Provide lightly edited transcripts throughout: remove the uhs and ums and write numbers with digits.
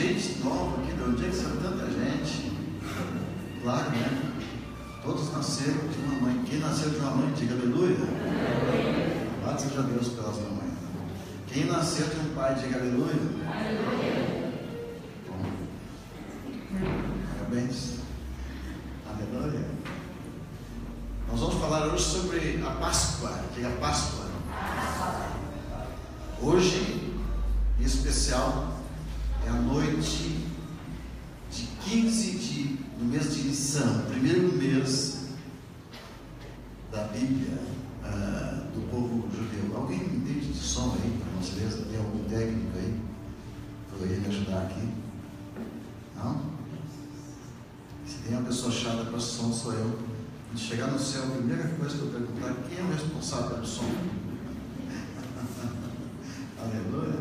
gente nova aqui, de onde é que saiu tanta gente? Claro, né? Todos nasceram de uma mãe. Quem nasceu de uma mãe, diga aleluia. Louvado seja Deus pelas mamães. Quem nasceu de um pai, diga aleluia. Bom, parabéns. Aleluia. Nós vamos falar hoje sobre a Páscoa. Diga Páscoa. Hoje, em especial, é a noite de 15 no mês de Nissan, primeiro mês da Bíblia do povo judeu. Alguém entende de som aí, para nós ver? Tem algum técnico aí? Poderia me ajudar aqui? Não? Se tem uma pessoa chata para som, sou eu. Quando chegar no céu, a primeira coisa que eu perguntar, quem é o responsável pelo som? Aleluia.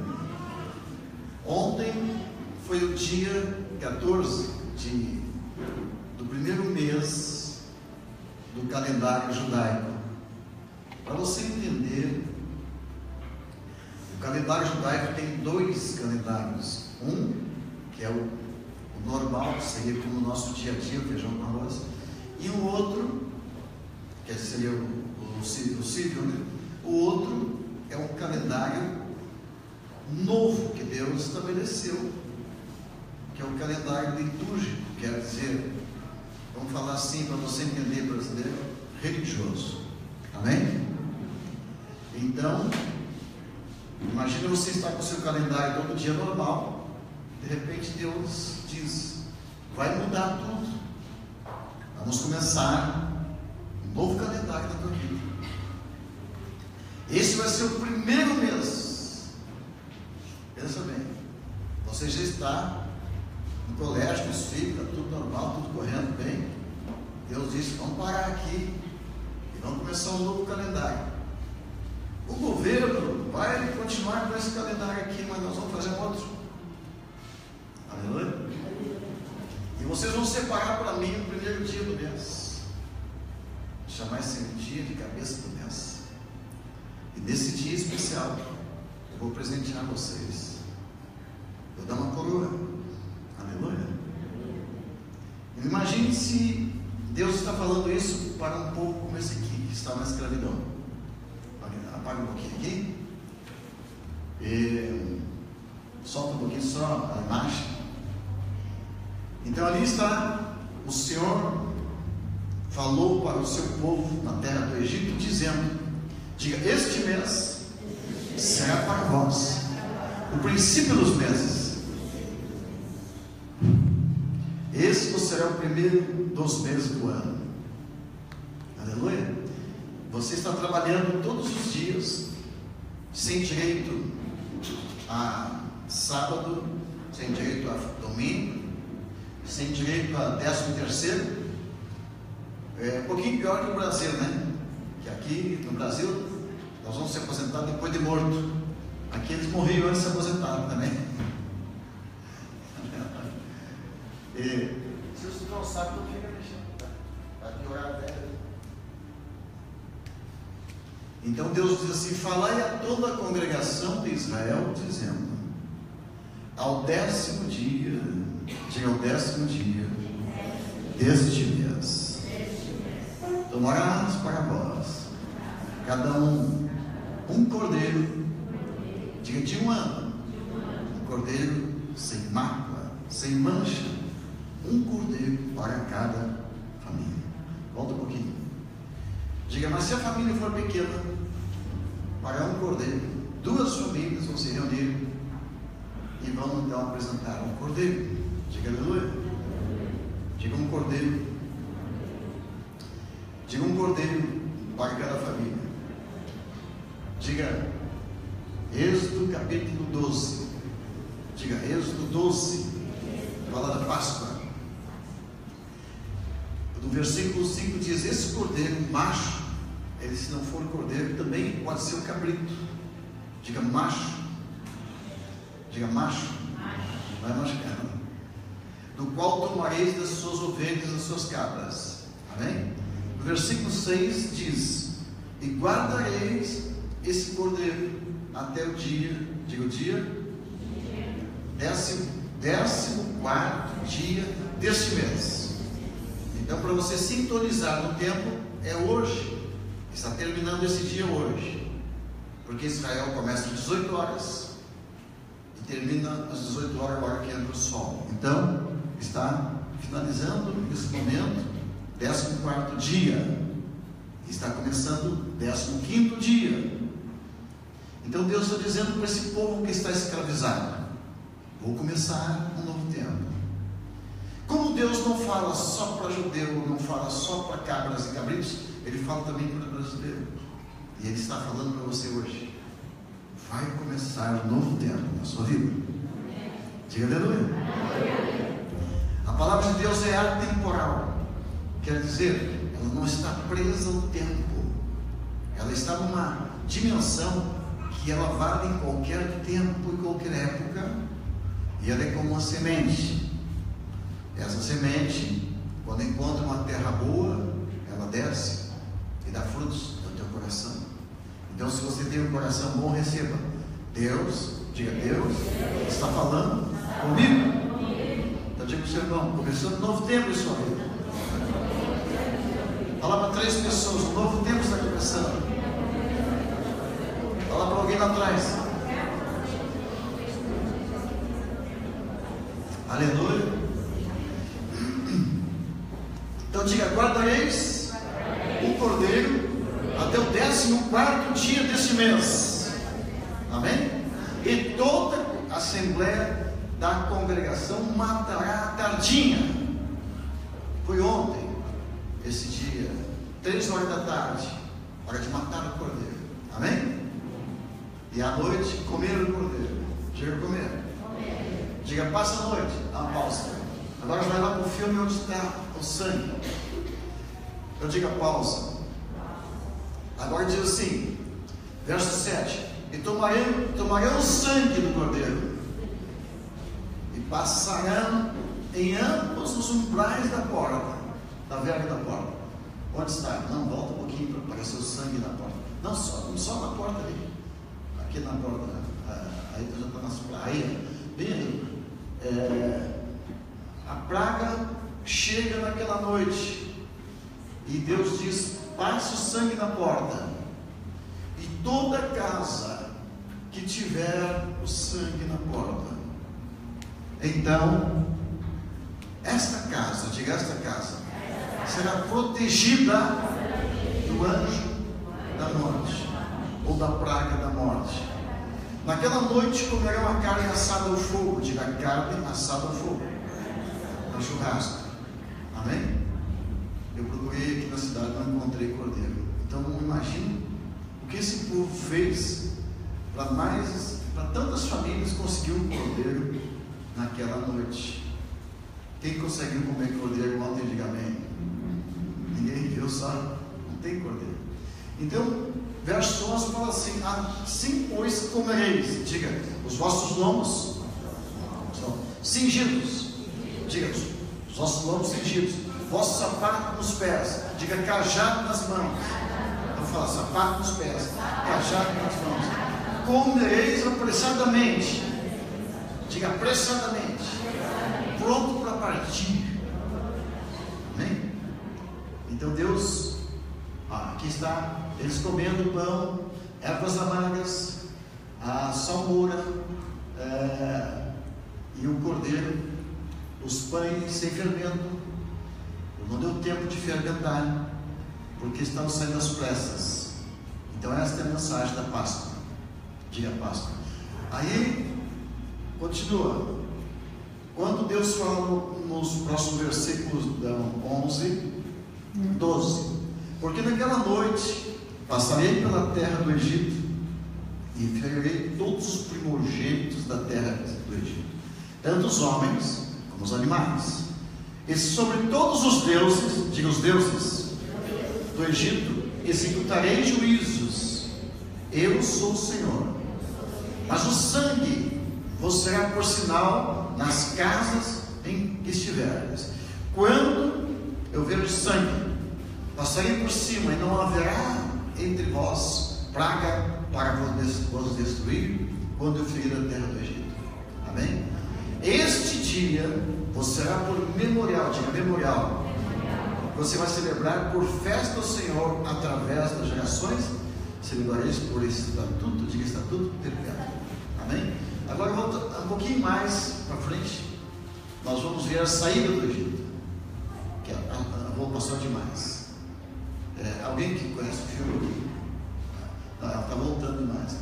Ontem foi o dia 14 do primeiro mês do calendário judaico. Para você entender, o calendário judaico tem dois calendários. Um, que é o normal, que seria como o nosso dia a dia, feijão com arroz, e o outro, que seria o civil, né? O outro é um calendário novo que Deus estabeleceu, que é o calendário litúrgico, quer dizer, vamos falar assim para você entender, brasileiro, religioso. Amém? Então, imagina você estar com o seu calendário todo dia normal, de repente Deus diz, vai mudar tudo, vamos começar um novo calendário da tua vida. Esse vai ser o primeiro mês. Pensa bem, você já está no colégio, com os filhos, está tudo normal, tudo correndo bem. Deus disse, vamos parar aqui e vamos começar um novo calendário. O governo vai continuar com esse calendário aqui, mas nós vamos fazer um outro. Aleluia. E vocês vão separar para mim o primeiro dia do mês, chamar esse dia de cabeça do mês. E nesse dia especial eu vou presentear vocês. Vou dar uma coroa. Aleluia. Imagine se Deus está falando isso para um povo como esse aqui, que está na escravidão. Apaga um pouquinho aqui. Solta um pouquinho só a imagem. Então ali está, o Senhor falou para o seu povo na terra do Egito, dizendo, diga, este mês será para vós o princípio dos meses. Este será o primeiro dos meses do ano. Aleluia. Você está trabalhando todos os dias, sem direito a sábado, sem direito a domingo, sem direito a 13º. É um pouquinho pior que o Brasil, né? Que aqui no Brasil nós vamos se aposentar depois de morto. Aqui eles morriam antes de se aposentar também. Se você não sabe, não fica mexendo, tá? Vai piorar até. Então Deus diz assim, falai a toda a congregação de Israel, dizendo, ao 10º dia, diga ao 10º dia deste mês, tomarás para vós, cada um cordeiro, diga de um ano, um cordeiro sem mácula, sem mancha, um cordeiro para cada família. Volta um pouquinho. Diga, mas se a família for pequena, para um cordeiro, duas famílias vão se reunir e vão então apresentar um cordeiro. Diga aleluia. Diga um cordeiro. Diga um cordeiro para cada família. Diga Êxodo capítulo 12. Diga Êxodo 12. Fala da Páscoa. No versículo 5 diz, esse cordeiro macho, ele se não for cordeiro, também pode ser um cabrito. Diga macho. Diga macho. Não vai machucar, não. Do qual tomareis das suas ovelhas, das suas cabras. Amém? No versículo 6 diz, e guardareis esse cordeiro até o dia, diga o dia, 14º dia deste mês. Então, para você sintonizar no tempo, é hoje. Está terminando esse dia hoje, porque Israel começa às 18 horas e termina às 18 horas, a hora que entra o sol. Então, está finalizando nesse momento 14º dia, está começando o 15º dia. Então Deus está dizendo para esse povo que está escravizado: vou começar um novo tempo. Como Deus não fala só para judeu, não fala só para cabras e cabritos, Ele fala também para o brasileiro. E Ele está falando para você hoje: vai começar um novo tempo na sua vida. Diga aleluia. A palavra de Deus é atemporal, quer dizer, ela não está presa ao tempo, ela está numa dimensão que ela vale em qualquer tempo e qualquer época, e ela é como uma semente. Essa semente, quando encontra uma terra boa, ela desce e dá frutos no teu coração. Então, se você tem um coração bom, receba. Deus, diga: Deus está falando comigo. Então diga para o seu irmão: começando um novo tempo em sua vida. Fala para 3 pessoas: um novo tempo está começando. Fala para alguém lá atrás. Aleluia. Então diga: guardareis o cordeiro até o 14º dia deste mês. Amém? E toda a assembleia da congregação matará a tardinha. Foi ontem, esse dia, 3 horas da tarde, hora de matar o cordeiro. Amém? E à noite comer o cordeiro. Diga: comer. Diga: passa a noite. Dá uma pausa. Agora vai lá para o filme onde está o sangue. Eu digo: pausa. Agora diz assim, verso 7: e tomarão o sangue do cordeiro e passarão em ambos os umbrais da porta, da verga da porta. Onde está? Não, volta um pouquinho para aparecer o sangue na porta. Não, só na porta ali. Aqui na porta, aí já está nas praias, bem aí. A praga chega naquela noite e Deus diz: passe o sangue na porta, e toda casa que tiver o sangue na porta, então esta casa, diga esta casa, será protegida do anjo da morte, ou da praga da morte. Naquela noite comerão a carne assada ao fogo, diga: carne assada ao fogo, no churrasco. Amém? Eu procurei aqui na cidade, não encontrei cordeiro. Então não imagino o que esse povo fez para tantas famílias conseguir um cordeiro naquela noite. Quem conseguiu comer cordeiro ontem, diga amém. Ninguém viu, sabe? Não tem cordeiro. Então, verso 11 fala assim: assim pois comereis, diga, os vossos lombos são cingidos, diga, os vossos lombos cingidos, vosso sapato nos pés, diga, cajado nas mãos. Vou falar: sapato nos pés, cajado nas mãos. Comereis apressadamente, diga, apressadamente, pronto para partir. Amém? Então Deus, aqui está, eles comendo pão, ervas amargas, a salmoura, e o cordeiro, os pães sem fermento. Não deu tempo de fermentar, porque estão saindo às pressas. Então esta é a mensagem da Páscoa. Diga Páscoa. Aí continua. Quando Deus fala nos próximos versículos 11, 12: porque naquela noite passarei pela terra do Egito e ferirei todos os primogênitos da terra do Egito, tanto os homens como os animais, e sobre todos os deuses, diga os deuses do Egito, executarei juízos. Eu sou o Senhor. Mas o sangue vos será por sinal nas casas em que estiveres. Quando eu ver o sangue, passarei por cima, e não haverá entre vós praga para vos destruir, quando eu ferir a terra do Egito. Amém? Este dia, você será por memorial, diga memorial. Você vai celebrar por festa ao Senhor através das gerações. Celebrareis por estatuto, diga estatuto perpétuo. Amém? Agora volta um pouquinho mais para frente. Nós vamos ver a saída do Egito, que vou passar demais. Alguém que conhece o filme? Ela está voltando demais.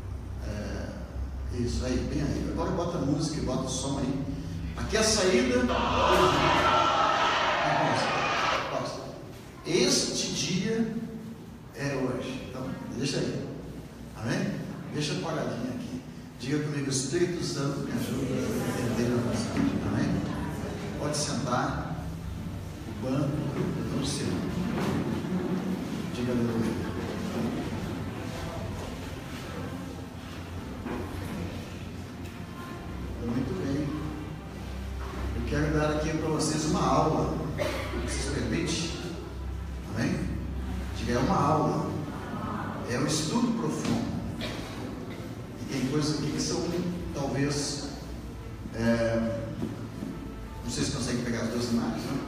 Isso aí, bem aí. Agora bota a música, bota o som aí. Aqui é a saída do Egito. Este dia é hoje. Então, deixa aí. Amém? Deixa apagadinho aqui. Diga comigo, o Espírito Santo me ajuda a entender a mensagem. Amém? Pode sentar. O banco no seu. Diga aleluia. Muito bem. Eu quero dar aqui para vocês uma aula. Vocês permitem? Amém? Diga, é uma aula. É um estudo profundo. E tem coisas aqui que são, talvez, não sei se conseguem pegar as duas imagens, né?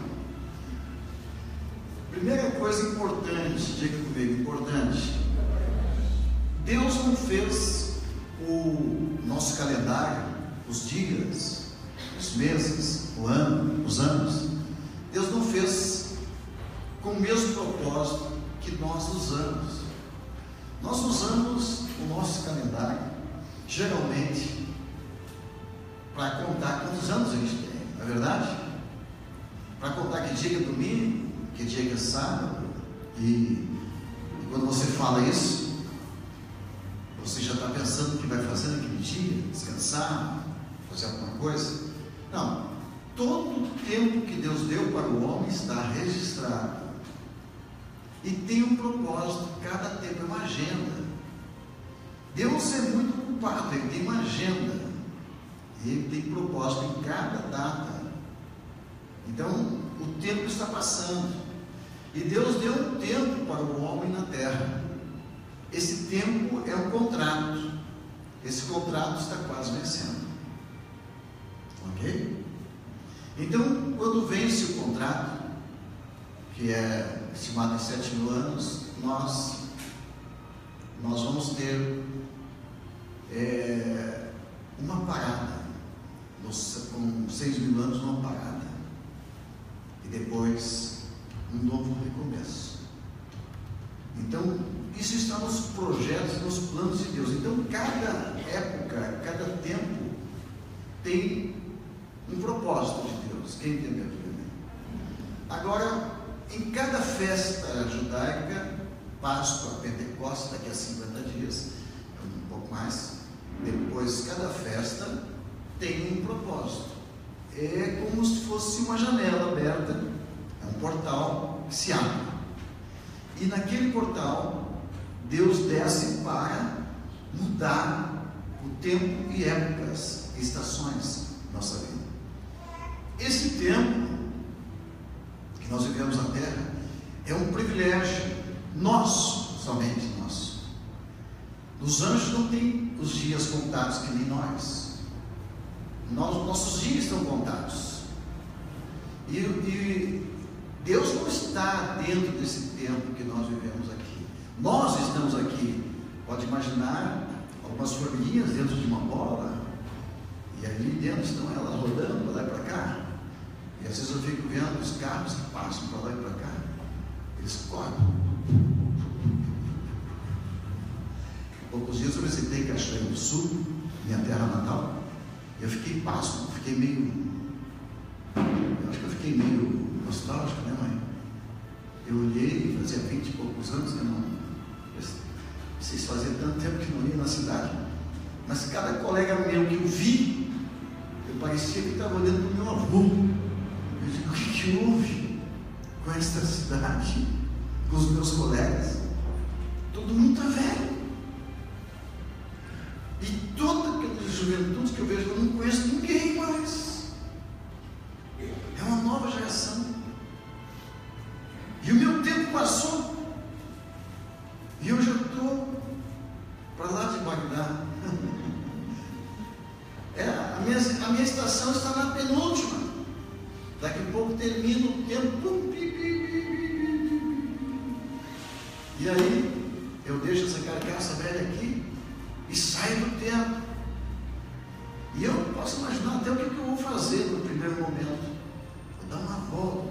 Primeira coisa importante, diga comigo, importante. Deus não fez o nosso calendário, os dias, os meses, os anos. Deus não fez com o mesmo propósito que nós usamos. Nós usamos o nosso calendário, geralmente, para contar quantos anos a gente tem, não é verdade? Para contar que dia é domingo, que dia é sábado, e quando você fala isso, você já está pensando o que vai fazer naquele dia, descansar, fazer alguma coisa. Não, todo o tempo que Deus deu para o homem está registrado, e tem um propósito. Cada tempo é uma agenda. Deus é muito ocupado, Ele tem uma agenda, e Ele tem propósito em cada data. Então o tempo está passando, e Deus deu um tempo para o homem na terra. Esse tempo é um contrato. Esse contrato está quase vencendo. Ok? Então, quando vence o contrato, que é estimado em 7.000 anos, nós vamos ter uma parada. Com 6.000 anos, uma parada. E depois, um novo recomeço. Então, isso está nos projetos, nos planos de Deus. Então, cada época, cada tempo tem um propósito de Deus. Quem entendeu? Agora, em cada festa judaica, Páscoa, Pentecostes, daqui a 50 dias, um pouco mais, depois cada festa tem um propósito. É como se fosse uma janela aberta, é um portal que se abre. E naquele portal, Deus desce para mudar o tempo e épocas, estações da nossa vida. Esse tempo que nós vivemos na Terra é um privilégio nosso, somente nosso. Os anjos não têm os dias contados que nem nós. Nossos dias estão contados. E Deus não está dentro desse tempo que nós vivemos aqui. Nós estamos aqui. Pode imaginar algumas formiguinhas dentro de uma bola, e ali dentro estão elas rodando para lá e para cá. E às vezes eu fico vendo os carros que passam para lá e para cá. Eles correm. Poucos dias eu visitei Cachoeira do Sul, minha terra natal. Eu fiquei pasmo, eu acho que eu fiquei meio nostálgico, né, mãe? Eu olhei, fazia 20 e poucos anos que eu não sei se fazia tanto tempo que não ia na cidade, mas cada colega meu que eu vi, eu parecia que estava olhando para o meu avô. Eu digo, o que houve com esta cidade, com os meus colegas? Todo mundo está velho. E toda aquela juventude que eu vejo, eu não conheço ninguém mais. É uma nova geração. E o meu tempo passou. E eu já estou para lá de Bagdá. A minha estação está na penúltima. E aí, eu deixo essa carcaça velha aqui e saio do tempo. E eu posso imaginar até o que eu vou fazer no primeiro momento. Vou dar uma volta,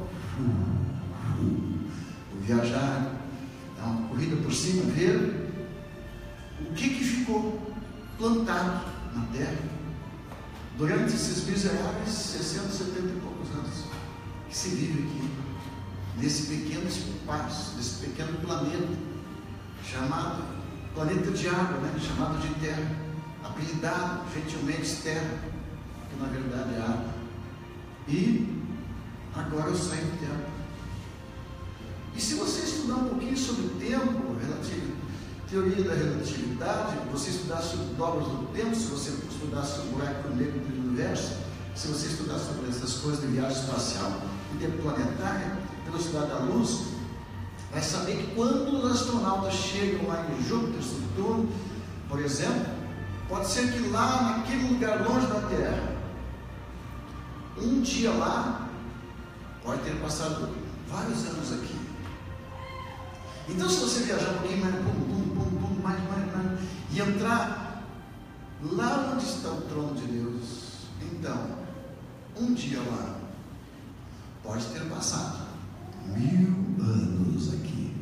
vou viajar, dar uma corrida por cima, ver o que ficou plantado na terra durante esses miseráveis 60, 70 e poucos anos que se vive aqui, nesse pequeno espaço, nesse pequeno planeta, chamado planeta de água, né? Chamado de terra, apelidado gentilmente terra, que na verdade é água. E agora eu saio do tempo. E se você estudar um pouquinho sobre o tempo, teoria da relatividade, você estudar sobre dobras do tempo, se você estudar sobre o buraco negro do universo, se você estudar sobre essas coisas de viagem espacial e tempo planetário, velocidade da luz, vai saber que quando os astronautas chegam lá em Júpiter, Saturno, por exemplo, pode ser que lá naquele lugar longe da Terra, um dia lá pode ter passado vários anos aqui. Então, se você viajar um pouquinho mais, e entrar lá onde está o trono de Deus, então, um dia lá pode ter passado 1000 anos aqui.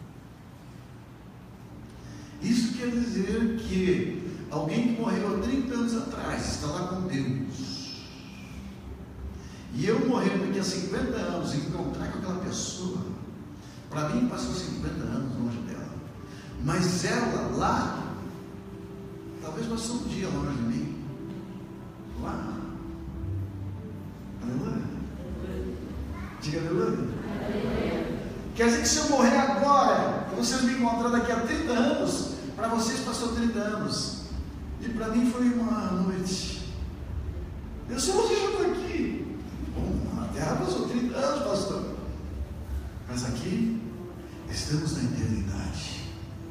Isso quer dizer que alguém que morreu há 30 anos atrás está lá com Deus. E eu morrendo daqui a 50 anos e encontrar com aquela pessoa, para mim passou 50 anos longe dela. Mas ela lá, talvez passou um dia longe de mim. Lá. Aleluia. Diga aleluia. Quer dizer que se eu morrer agora, e vocês me encontrar daqui a 30 anos, para vocês passou 30 anos. E para mim foi uma noite. Eu só vou estar aqui. Bom, a terra passou 30 anos, pastor. Mas aqui, estamos na eternidade.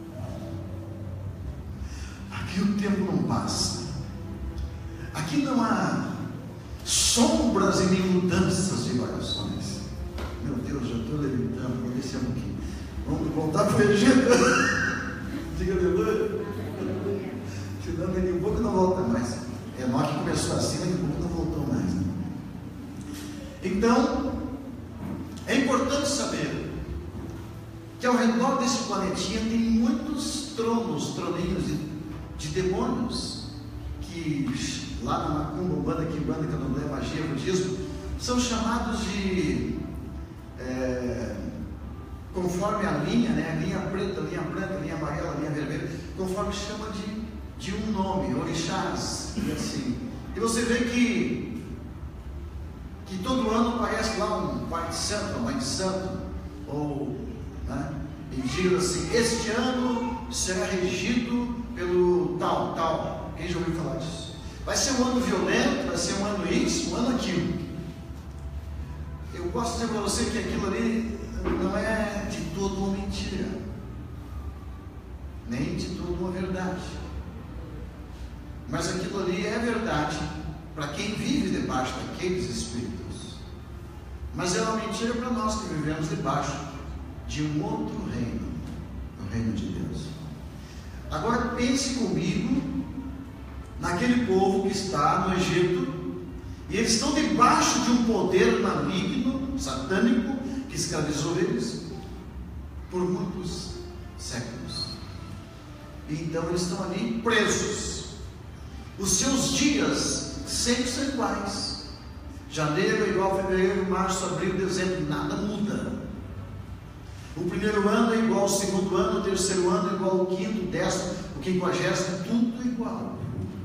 Aqui o tempo não passa. Aqui não há sombras e nem mudanças de variações. Meu Deus, já estou levitando, vou descer um pouquinho. Vamos voltar para o Egito. Diga aleluia. Senão daqui um pouco não volta mais. Enoque começou assim, daqui a pouco não voltou mais. Né? Então, é importante saber que ao redor desse planetinha tem muitos troninhos de demônios, que lá na Macumba, Umbanda, Quimbanda, Candomblé, Magia, Budismo, são chamados de, conforme a linha, né? Linha preta, linha branca, linha amarela, linha vermelha, conforme chama de um nome, orixás, e assim. E você vê que todo ano aparece lá um pai de santo, uma mãe de santo, ou, né? E diz assim: este ano será regido pelo tal. Quem já ouviu falar disso? Vai ser um ano violento, vai ser um ano isso, um ano aquilo. Eu posso dizer para você que aquilo ali não é de todo uma mentira, nem de todo uma verdade, mas aquilo ali é verdade para quem vive debaixo daqueles espíritos, mas é uma mentira para nós que vivemos debaixo de um outro reino, o reino de Deus. Agora pense comigo naquele povo que está no Egito, e eles estão debaixo de um poder maligno, satânico, que escravizou eles por muitos séculos. E então eles estão ali presos. Os seus dias sempre são iguais. Janeiro é igual a fevereiro, março, abril, dezembro, nada muda. O primeiro ano é igual ao segundo ano, o terceiro ano é igual ao quinto, o décimo, o 50º, tudo igual.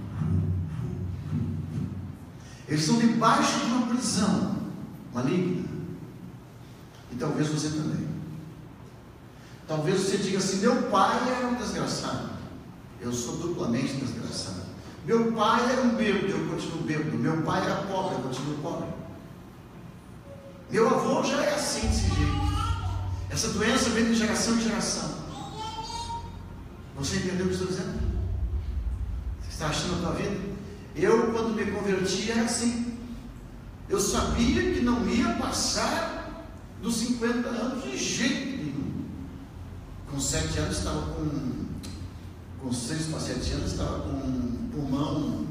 Eles estão debaixo de uma prisão maligna. E talvez você também. Talvez você diga assim: meu pai era um desgraçado, eu sou duplamente desgraçado. Meu pai era um bêbado, eu continuo bêbado. Meu pai era pobre, eu continuo pobre. Meu avô já é assim, desse jeito. Essa doença vem de geração em geração. Você entendeu o que eu estou dizendo? Você está achando a tua vida? Eu, quando me converti, era assim. Eu sabia que não ia passar dos 50 anos de jeito nenhum. com 7 anos estava com 6 para 7 anos estava com um pulmão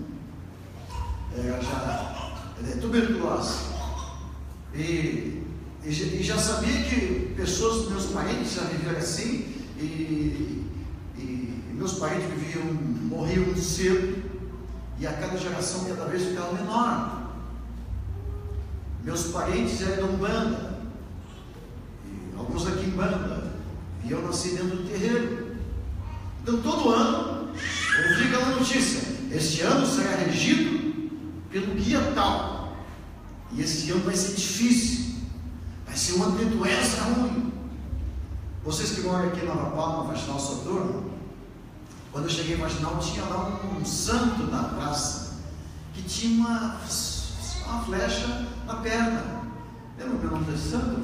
tuberculose, e já sabia que pessoas, meus parentes já viveram assim, e meus parentes morriam cedo, e a cada geração cada vez ficava menor. Meus parentes eram Umbanda, alguns aqui em Banda, e eu nasci dentro do terreiro. Então todo ano eu ouvi aquela notícia: este ano será regido pelo guia tal, e esse ano vai ser difícil, vai ser um ano de doença ruim. Vocês que moram aqui em Nova Palma, Faxinal Soturno, quando eu cheguei em Faxinal, tinha lá um santo na praça, que tinha uma flecha na perna. Lembra o meu nome desse santo,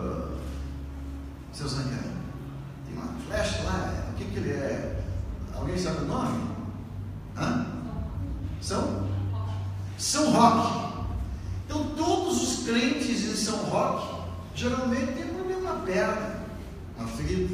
seu Zancara? Tem uma flecha lá, o que ele é? Alguém sabe o nome? São Roque. Então todos os crentes em São Roque geralmente têm problema na perna, uma ferida.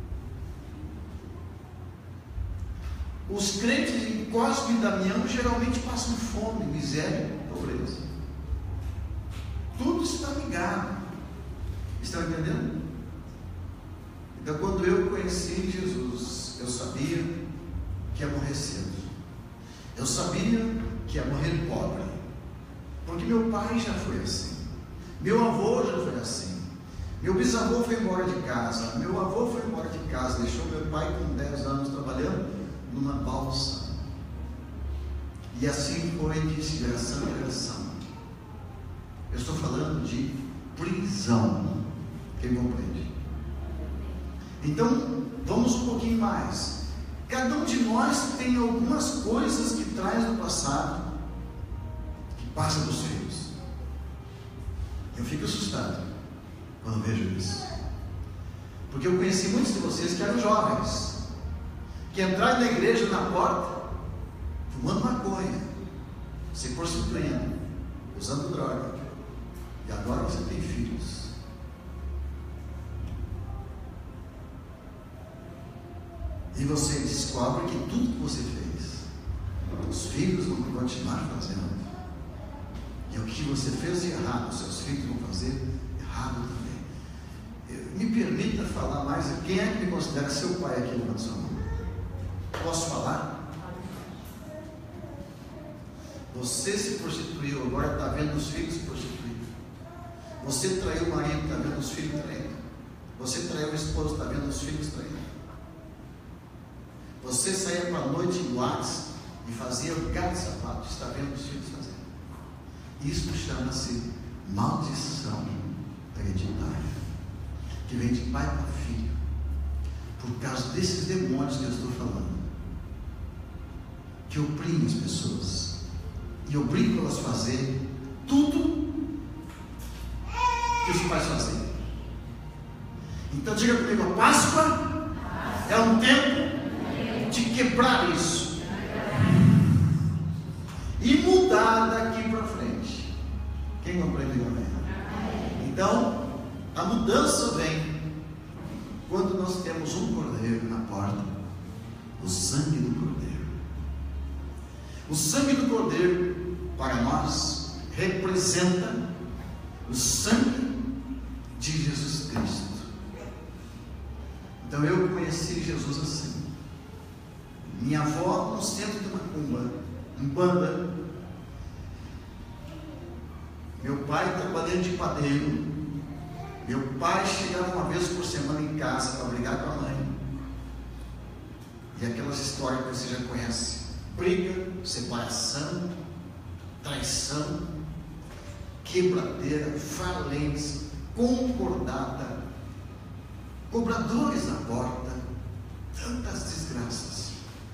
Os crentes em Cosme e Damião geralmente passam fome, miséria e pobreza. Tudo está ligado. Estão entendendo? Então, quando eu conheci Jesus, eu sabia que ia morrer cedo. Eu sabia que ia morrer pobre, porque meu pai já foi assim, meu avô já foi assim, meu bisavô foi embora de casa, meu avô foi embora de casa, deixou meu pai com 10 anos trabalhando numa balsa, e assim foi de geração em geração. Eu estou falando de prisão, quem compreende? Então, vamos um pouquinho mais. Cada um de nós tem algumas coisas que traz do passado, que passa dos filhos. Eu fico assustado quando vejo isso, porque eu conheci muitos de vocês que eram jovens, que entraram na igreja na porta, fumando maconha, se prostituindo, usando droga, e agora você tem filhos. E você descobre que tudo que você fez, os filhos vão continuar fazendo. E o que você fez de errado, os seus filhos vão fazer errado também. Me permita falar mais. Quem é que me considera seu pai aqui? Levanta sua mão. Posso falar? Você se prostituiu, agora está vendo os filhos se prostituindo. Você traiu o marido, está vendo os filhos traindo. Você traiu o esposo, está vendo os filhos traindo. Você saía para a noite em boates e fazia lugar de sapato, está vendo os filhos fazendo. Isso chama-se maldição hereditária, que vem de pai para filho, por causa desses demônios que eu estou falando, que oprimem as pessoas e obrigam elas a fazer tudo que os pais fazem. Então diga comigo: a Páscoa é um tempo de quebrar isso e mudar daqui para frente. Quem compreende? Então a mudança vem quando nós temos um cordeiro na porta, o sangue do cordeiro. O sangue do cordeiro para nós representa o sangue de Jesus Cristo. Então eu conheci Jesus assim. Minha avó no centro de Macumba, em Banda. Meu pai trabalhando de padeiro. Meu pai chegava uma vez por semana em casa para brigar com a mãe. E aquelas histórias que você já conhece: briga, separação, traição, quebradeira, falência, concordata, cobradores na porta, tantas desgraças.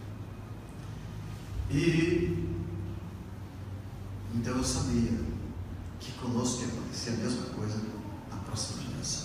E então eu sabia que conosco ia acontecer a mesma coisa na próxima geração.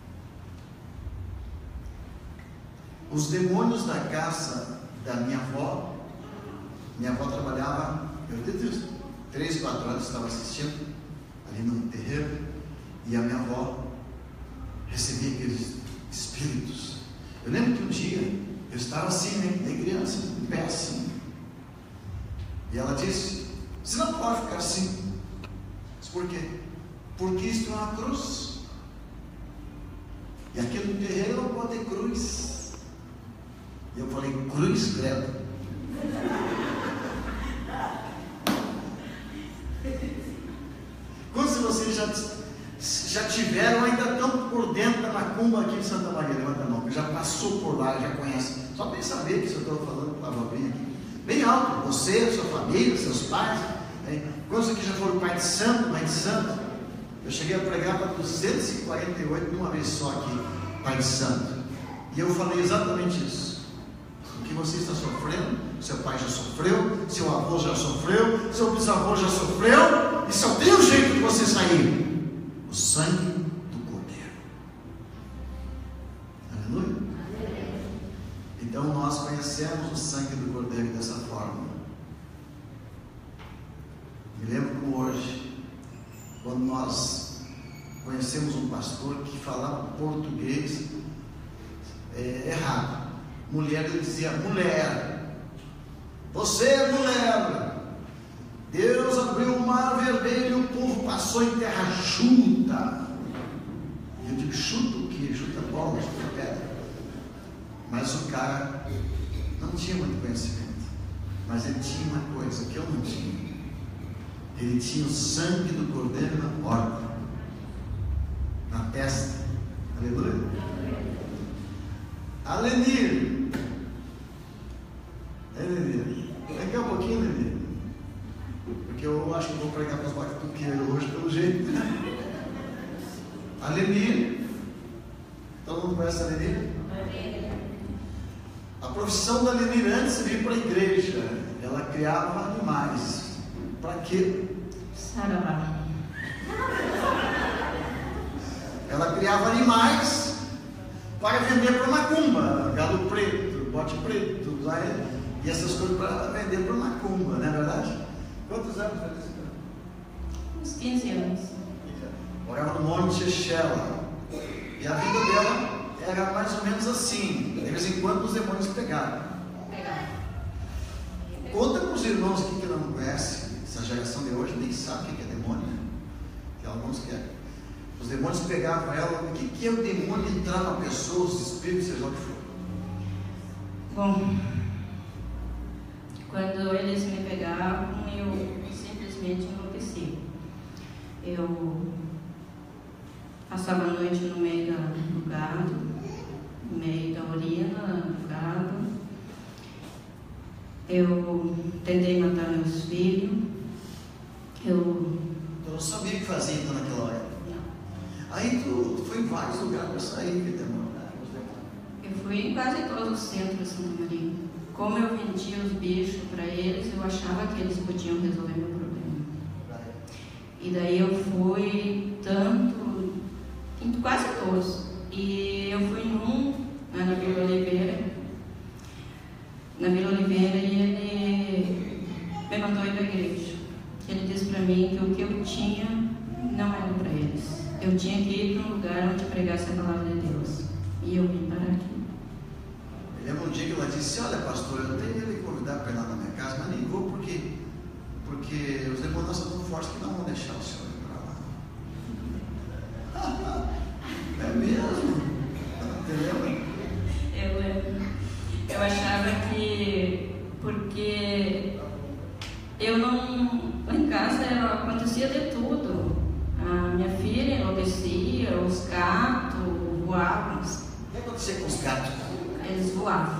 Os demônios da casa da minha avó trabalhava, eu desde 3, 4 anos estava assistindo ali no terreiro, e a minha avó recebia aqueles espíritos. Eu lembro que um dia eu estava assim, né, nem criança, em pé assim. E ela disse: você não pode ficar assim. Disse: por quê? Porque isto é uma cruz. E aqui no terreiro não pode ter cruz. E eu falei: cruz, credo. Quantos de vocês já tiveram, ainda estão por dentro da macumba aqui em Santa Maria? Levanta a mão, que já passou por lá, já conhece. Só para saber que se eu estou falando palavra bem aqui. Bem alto, você, sua família, seus pais. Quantos aqui já foram pai de santo, mãe de santo? Eu cheguei a pregar para 248 de uma vez só aqui, pai de santo. E eu falei exatamente isso. O que você está sofrendo, seu pai já sofreu, seu avô já sofreu, seu bisavô já sofreu, e só tem um jeito de você sair: o sangue do Cordeiro. Aleluia? Então nós conhecemos o sangue do Cordeiro dessa forma. Me lembro como hoje, quando nós conhecemos um pastor que falava português errado. Mulher, ele dizia: mulher, você é mulher. Deus abriu o mar vermelho e o povo passou em terra chuta. Eu digo: chuta o quê? Chuta bola, chuta pedra. Mas o cara não tinha muito conhecimento. Mas ele tinha uma coisa que eu não tinha. Ele tinha o sangue do Cordeiro na porta, na testa. Aleluia. Alenir. Daqui a pouquinho, Alenir. Porque eu acho que vou pregar para os batuqueiros hoje pelo jeito. Alenir. Todo mundo conhece a Alenir? A profissão da Alenir antes de vir para a igreja, ela criava animais. Para quê? Saravá. Ela criava animais para vender para macumba, galo preto, bote preto, e essas coisas para vender para macumba, não é verdade? Quantos anos vai ter? Uns 15 anos. Morava no Monte Shechela. E a vida dela era mais ou menos assim. De vez em quando os demônios pegaram. Conta para os irmãos aqui que não conhecem. Essa geração de hoje nem sabe o que é demônio, né? Tem alguns que é. Os demônios pegavam ela. O que é o demônio entrar na pessoa, os espíritos, seja lá o que for? Bom, quando eles me pegavam, eu simplesmente enlouqueci. Eu passava a noite no meio do gado, no meio da urina do gado. Eu tentei matar meus filhos. Eu não sabia o que fazia então naquela hora. Não. Aí tu foi em vários lugares para sair, que demônio. Eu fui em quase todos os centros de Santa Maria. Como eu vendia os bichos para eles, eu achava que eles podiam resolver meu problema. E daí eu fui em quase todos. E eu fui na Vila Oliveira. Na Vila Oliveira, e ele me mandou ir para a igreja. Ele disse para mim que o que eu tinha não era para eles. Eu tinha que ir para um lugar onde pregasse a palavra de Deus. E eu vim para aqui. Eu lembro um dia que ela disse: olha, pastor, eu tenho ele convidar para ir lá na minha casa, mas nem vou porque os demônios são tão fortes que não vão deixar o senhor ir para lá. É mesmo? Entendeu? Eu achava que porque eu não... Lá em casa acontecia de tudo. A minha filha enlouquecia, os gatos voavam. O que acontecia com os gatos? Eles voavam.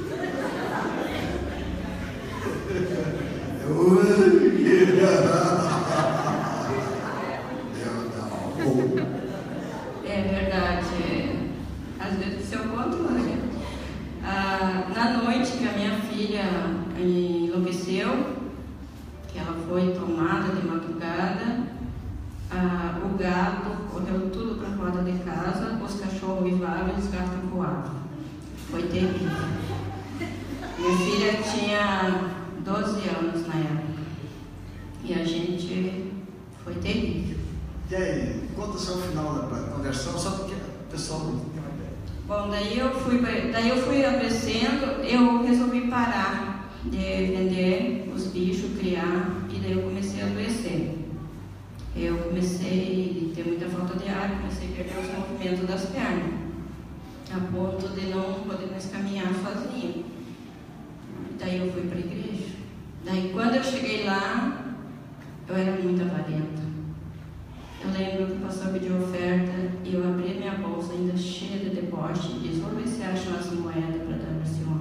É verdade. Às vezes eu conto, né? Na noite que a minha filha enlouqueceu, que ela foi tomada de madrugada, o gado correu tudo para fora de casa, os cachorros uivavam e os gatos voavam. Foi terrível. Minha filha tinha 12 anos na época. E a gente foi terrível. E aí, conta só o final da conversão, só porque o pessoal não tem uma ideia. Bom, daí eu fui crescendo, eu resolvi parar de vender os bichos, criar, e daí eu comecei a adoecer. Eu comecei a ter muita falta de ar, comecei a perder os movimentos das pernas, a ponto de não poder mais caminhar sozinha. Daí eu fui para a igreja. Daí quando eu cheguei lá, eu era muito avarenta. Eu lembro que o pastor pediu oferta e eu abri a minha bolsa ainda cheia de deboche e disse: vamos ver se acham umas moedas para dar para o senhor.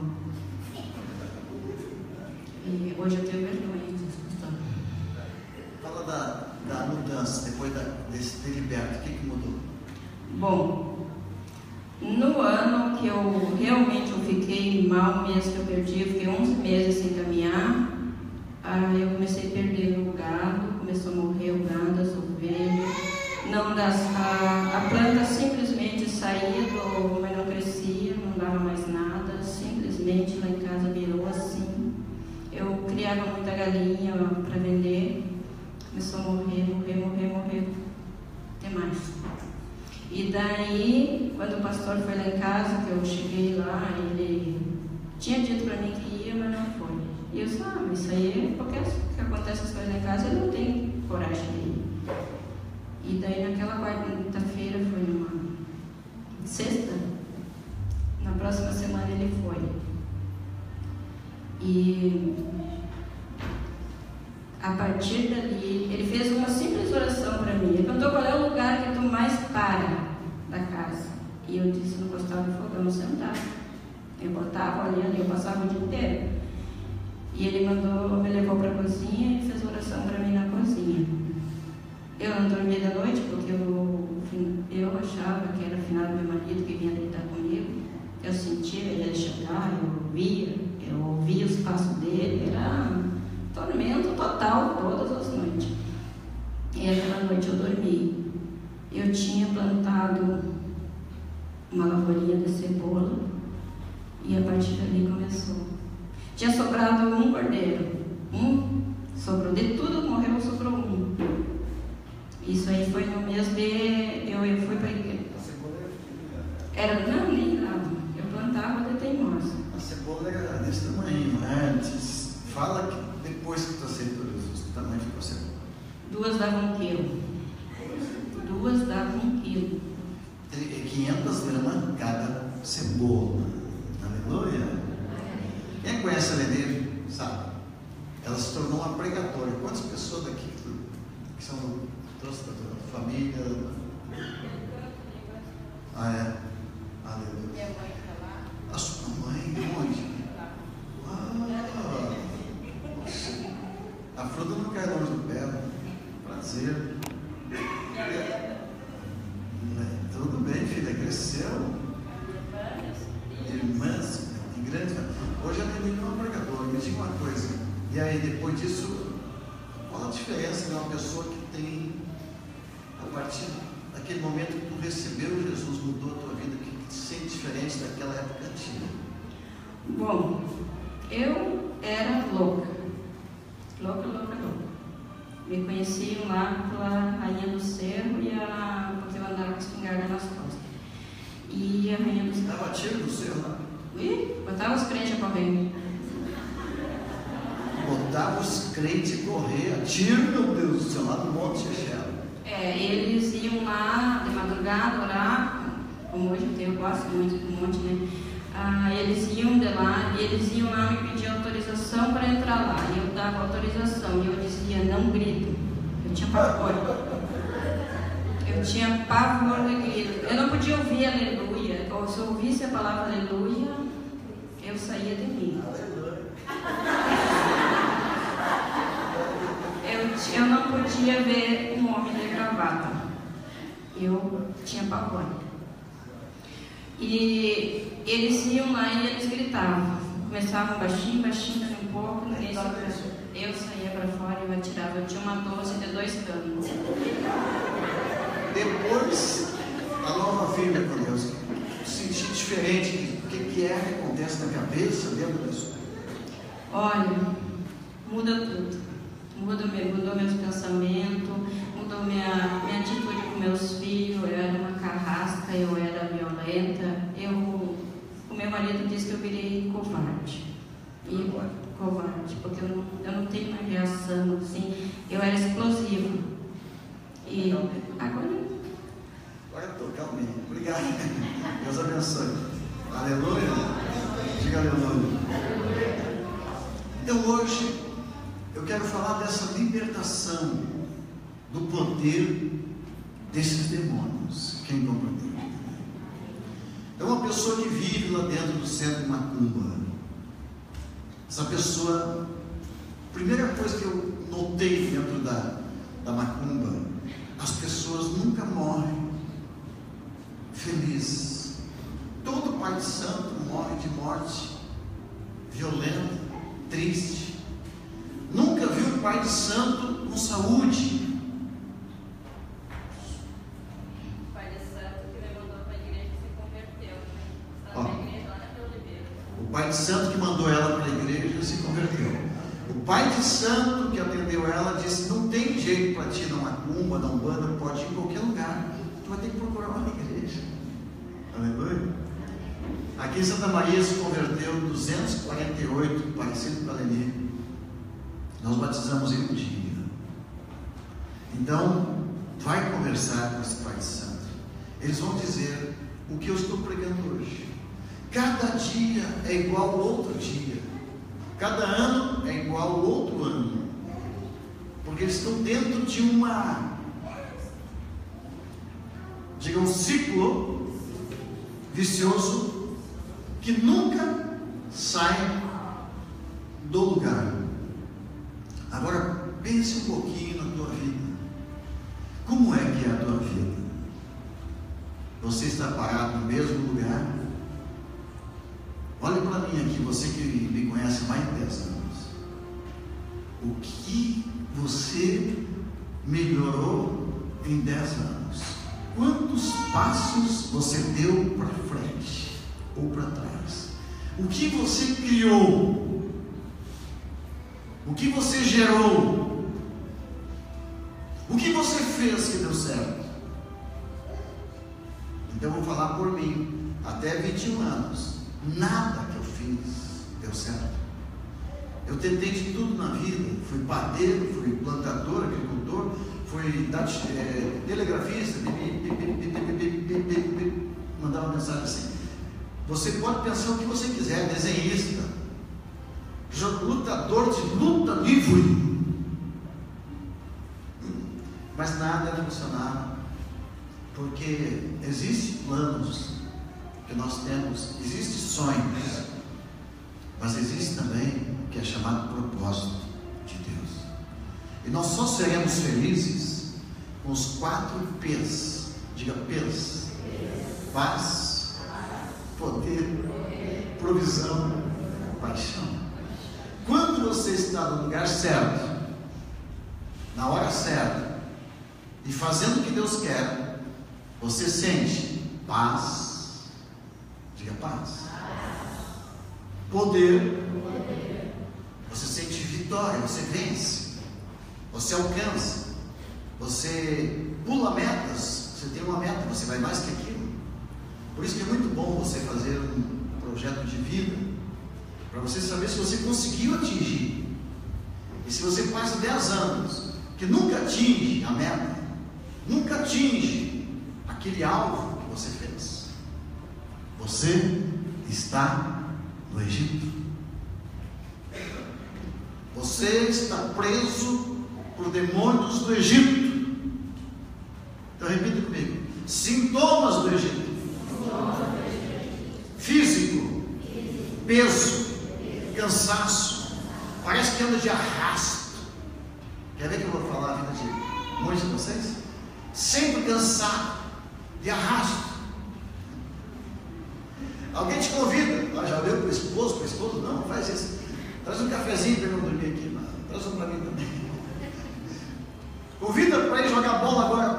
E hoje eu tenho vergonha disso, pastor. Fala da mudança, depois desse ter liberto, o que mudou? Bom, no ano que eu realmente fiquei mal mesmo, que eu perdi, eu fiquei 11 meses sem caminhar. Aí eu comecei a perder o gado, começou a morrer o gado, as ovelhas. A planta simplesmente saía, mas não crescia, não dava mais nada. Simplesmente lá em casa virou assim. Eu criava muita galinha para vender, começou a morrer, até mais. E daí, quando o pastor foi lá em casa, que eu cheguei lá, ele tinha dito para mim que ia, mas não foi. E eu disse: mas isso aí, porque acontece as coisas lá em casa, eu não tenho coragem de ir. E daí naquela quarta-feira, foi numa sexta, na próxima semana ele foi. E a partir dali, ele fez uma simples oração para mim. Ele perguntou qual é o lugar que tu mais para da casa. E eu disse: não gostava do fogão, sentava. Eu botava ali, eu passava o dia inteiro. E ele me levou para a cozinha e fez oração para mim na cozinha. Eu não dormia da noite porque eu achava que era o final do meu marido que vinha deitar comigo. Eu sentia ele chegar, eu ouvia os passos dele, era tormento total todas as noites. E aquela noite eu dormi. Eu tinha plantado uma lavourinha de cebola e a partir dali começou. Tinha sobrado um cordeiro. Sobrou. De tudo morreu, sobrou um. Isso aí foi no mês de... Eu fui para a igreja. A cebola Não, nem nada. Eu plantava de teimosa. A cebola era desse tamanho antes. Fala que depois que tu aceitou Jesus, o tamanho ficou a cebola. 2 davam 1 quilo. 2 davam 1 quilo. 500 gramas cada cebola. Aleluia. Quem conhece a Lenir, sabe? Ela se tornou uma pregadora. Quantas pessoas daqui que são da tua família? É? Aleluia. Minha mãe está lá. A sua mãe, onde? A fruta não cai longe do pé. Prazer. Tudo bem, filha? Cresceu? Irmãs, que grande. Hoje a Lenir é uma pregadora. Me diga uma coisa. E aí, depois disso, qual a diferença de uma pessoa que tem, a partir daquele momento que tu recebeu Jesus, mudou a tua vida, que te sente diferente daquela época antiga? Bom, eu era louca. Louca. Me conheciam lá pela Rainha do Cerro porque eu andava com espingarda nas costas. E a Rainha do Cerro... Dava tiro no cerro lá? Botava os crentes a correr. Botava os crentes a correr, a tiro, meu Deus do céu, lá no Monte Chechelo. Eles iam lá de madrugada orar, como hoje eu gosto muito de um monte, né? Eles iam de lá, e eles iam lá me pedir autorização para entrar lá. E eu dava autorização, e eu dizia: não grito. Eu tinha pavor. Eu tinha pavor de grito. Eu não podia ouvir aleluia. Ou se eu ouvisse a palavra aleluia, eu saía de mim. Eu não podia ver um homem de gravata. Eu tinha pavor. E eles iam lá e eles gritavam. Começavam baixinho, um pouco, ninguém sabia. Eu saía para fora e eu atirava. Eu tinha uma 12 de 2 canos. Depois, a nova vida com Deus, senti diferente. O que é que acontece na cabeça dentro disso? Olha, muda tudo. Mudou meus pensamentos, mudou minha atitude com meus filhos. Eu era uma carrasca, eu era violenta, eu marido diz que eu virei covarde. Covarde, porque eu não tenho uma reação assim. Eu era explosiva. E agora estou calminho. Obrigado. Deus abençoe. Aleluia. Diga aleluia. Então hoje eu quero falar dessa libertação do poder desses demônios. Quem compreende? É uma pessoa que vive lá dentro do centro de macumba. Essa pessoa, a primeira coisa que eu notei dentro da macumba, as pessoas nunca morrem felizes. Todo pai de santo morre de morte violenta, triste. Nunca vi um pai de santo com saúde. O pai de santo que mandou ela para a igreja se converteu. O pai de santo que atendeu ela disse: não tem jeito para ti na macumba, na umbanda, pode ir em qualquer lugar, tu vai ter que procurar uma igreja. Aleluia. Aqui em Santa Maria se converteu 248, parecido com a Leni. Nós batizamos em um dia. Então vai conversar com esse pai de santo. Eles vão dizer o que eu estou pregando hoje. Cada dia é igual ao outro dia. Cada ano é igual ao outro ano. Porque eles estão dentro de um ciclo vicioso que nunca sai do lugar. Agora pense um pouquinho na tua vida. Como é que é a tua vida? Você está parado no mesmo lugar? Olha para mim aqui, você que me conhece há mais de 10 anos. O que você melhorou em 10 anos? Quantos passos você deu para frente ou para trás? O que você criou? O que você gerou? O que você fez que deu certo? Então eu vou falar por mim. Até 21 anos. Nada que eu fiz deu certo. Eu tentei de tudo na vida. Fui padeiro, fui plantador, agricultor, fui telegrafista, mandava mensagem assim. Você pode pensar o que você quiser, desenhista, lutador de luta livre, mas nada funcionava, porque existem planos que nós temos, existem sonhos, mas existe também o que é chamado propósito de Deus. E nós só seremos felizes com os 4 P's. Diga P's: paz, poder, provisão, paixão. Quando você está no lugar certo, na hora certa, e fazendo o que Deus quer, você sente paz. Diga paz. Poder. Você sente vitória, você vence, você alcança, você pula metas. Você tem uma meta, você vai mais que aquilo. Por isso que é muito bom você fazer um projeto de vida, para você saber se você conseguiu atingir. E se você passa 10 anos que nunca atinge a meta, nunca atinge aquele alvo que você fez, você está no Egito. Você está preso por demônios do Egito. Então repita comigo: sintomas do Egito. Físico, peso, cansaço. Parece que anda de arrasto. Quer ver que eu vou falar a vida de muitos de vocês? Sempre cansado, de arrasto. Alguém te convida, já deu para o esposo, não, faz isso. Traz um cafezinho para eu não dormir aqui, mano. Traz um para mim também. Convida para ir jogar bola agora,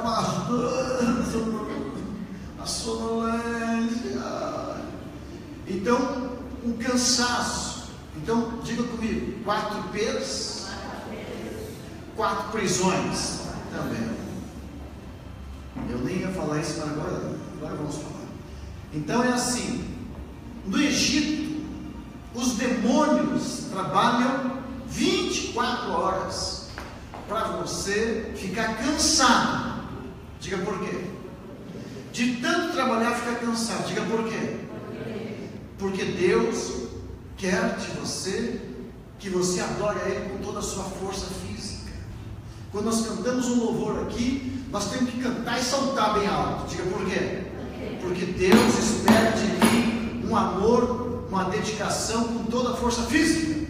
a sonolência. Então, um cansaço. Então, diga comigo: 4 P's, 4 prisões também. Eu nem ia falar isso, mas agora vamos falar. Então é assim: No Egito, os demônios trabalham 24 horas para você ficar cansado. Diga por quê? De tanto trabalhar, ficar cansado. Diga por quê? Porque Deus quer de você que você adore a Ele com toda a sua força física. Quando nós cantamos um louvor aqui, nós temos que cantar e saltar bem alto. Diga por quê? Porque Deus espera de mim um amor, uma dedicação com toda a força física.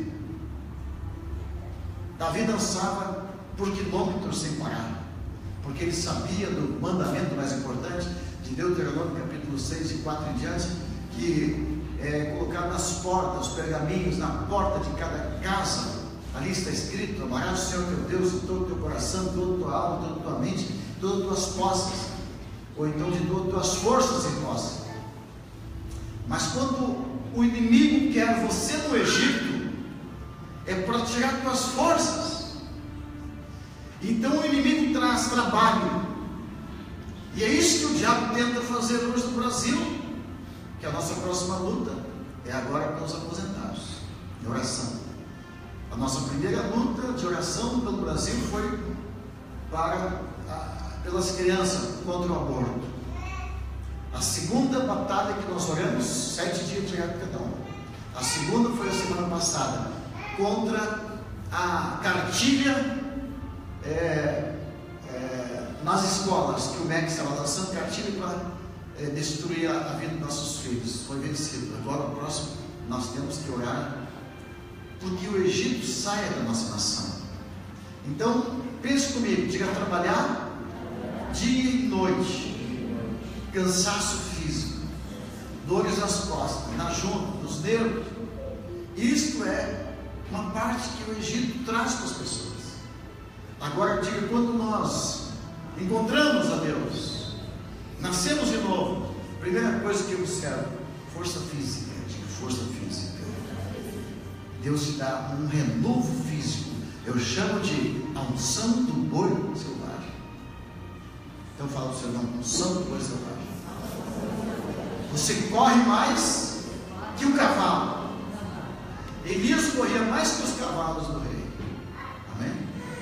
Davi dançava por quilômetros sem parar, porque ele sabia do mandamento mais importante de Deuteronômio capítulo 6 e 4 em diante, que é colocar nas portas, os pergaminhos na porta de cada casa. Ali está escrito: amarás o Senhor teu Deus de todo o teu coração, toda a tua alma, toda a tua mente, todas as tuas posses, ou então de todas as tuas forças e posses. Mas quando o inimigo quer você no Egito, é para tirar tuas forças. Então o inimigo traz trabalho, e é isso que o diabo tenta fazer hoje no Brasil, que a nossa próxima luta é agora para os aposentados, de oração. A nossa primeira luta de oração pelo Brasil foi pelas crianças contra o aborto. A segunda batalha que nós oramos, 7 dias de cada um. A segunda foi a semana passada, contra a cartilha nas escolas, que o MEC estava lançando cartilha para destruir a vida dos nossos filhos. Foi vencido. Agora o próximo nós temos que orar porque o Egito saia da nossa nação. Então pense comigo, diga: trabalhar dia e noite, cansaço físico, dores nas costas, na junta, nos nervos. Isto é uma parte que o Egito traz para as pessoas. Agora diga: quando nós encontramos a Deus, nascemos de novo, primeira coisa que eu observo, força física. Diga: força física. Deus te dá um renovo físico. Eu chamo de a unção do boi selvagem. Então fala para o seu nome: unção do boi selvagem. Você corre mais que o cavalo. Elias corria mais que os cavalos do rei. Amém?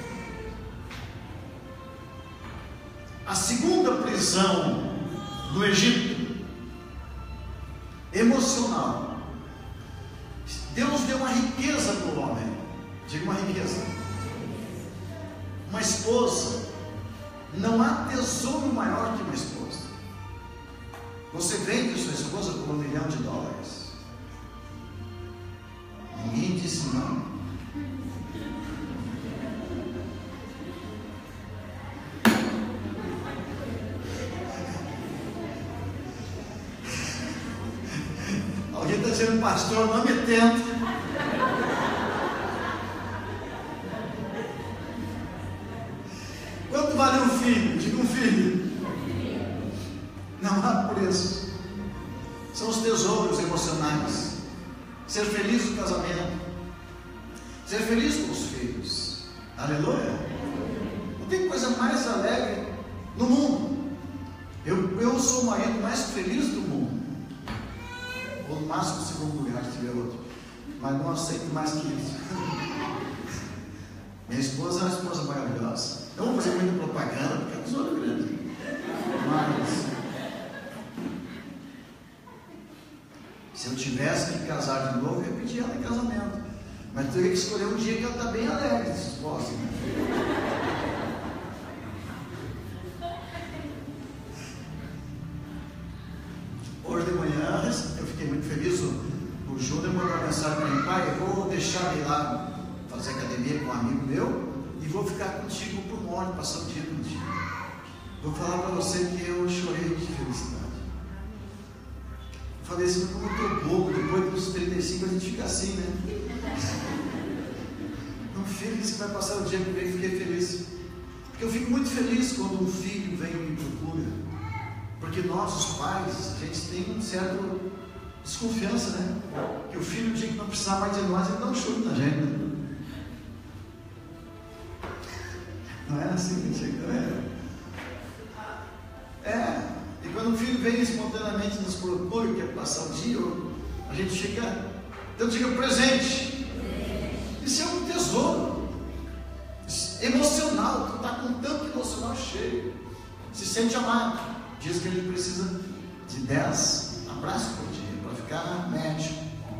A segunda prisão do Egito, emocional. Deus deu uma riqueza para o homem. Diga: uma riqueza. Uma esposa. Não há tesouro maior que uma esposa. Você vende sua esposa por $1 milhão. Ninguém disse não. Alguém está dizendo: pastor, não me tenta. Quanto vale um filho? Diga: um filho. Não há preço. São os tesouros emocionais. Ser feliz no casamento, ser feliz com os filhos. Aleluia. Não tem coisa mais alegre no mundo. Eu sou o marido mais feliz do mundo, ou no máximo segundo lugar se tiver outro, mas não aceito mais que isso. Minha esposa é uma esposa maravilhosa. Eu não vou fazer muita propaganda porque é um tesouro grande, mas se eu tivesse que casar de novo, eu ia pedir ela em casamento, mas teria que escolher um dia que ela está bem alegre, esposa. Hoje de manhã eu fiquei muito feliz. O Júnior mandou uma mensagem para mim: pai, eu vou deixar ele lá fazer academia com um amigo meu e vou ficar contigo por um ano, passar o dia contigo. Vou falar para você que eu chorei de felicidade. Falei assim: como eu estou bobo, depois dos 35 a gente fica assim, né? Um filho que vai passar o dia comigo, fiquei feliz. Porque eu fico muito feliz quando um filho vem e me procura. Porque nós, os pais, a gente tem um certo desconfiança, né? Que o filho, o dia que não precisar mais de nós, ele dá um chute na gente, né? Não é assim que a gente e quando o filho vem espontaneamente nos procura, quer passar o dia, A gente chega, então diga presente. Isso é um tesouro emocional. Tu está com tanto emocional cheio, se sente amado. Diz que ele precisa de 10 abraços por dia para ficar na média.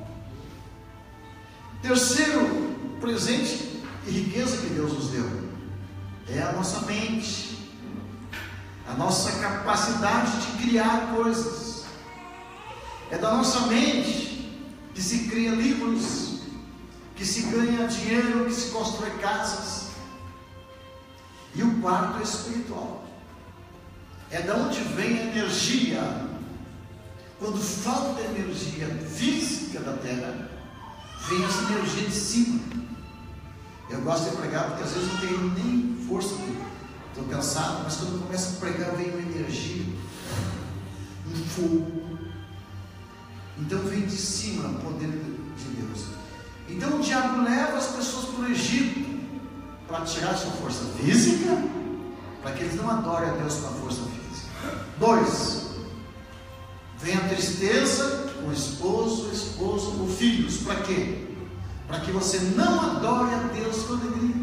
Terceiro presente e riqueza que Deus nos deu é a nossa mente, a nossa capacidade de criar coisas. É da nossa mente que se cria livros, que se ganha dinheiro, que se constrói casas. E o quarto é espiritual. É da onde vem a energia. Quando falta energia física da terra, vem essa energia de cima. Eu gosto de pregar porque às vezes não tenho nem força, estou cansado, mas quando começo a pregar vem uma energia, um fogo. Então vem de cima o poder de Deus. Então o diabo leva as pessoas para o Egito para tirar sua força física, para que eles não adorem a Deus com a força física. 2, vem a tristeza com o esposo, ou filhos. Para quê? Para que você não adore a Deus com alegria.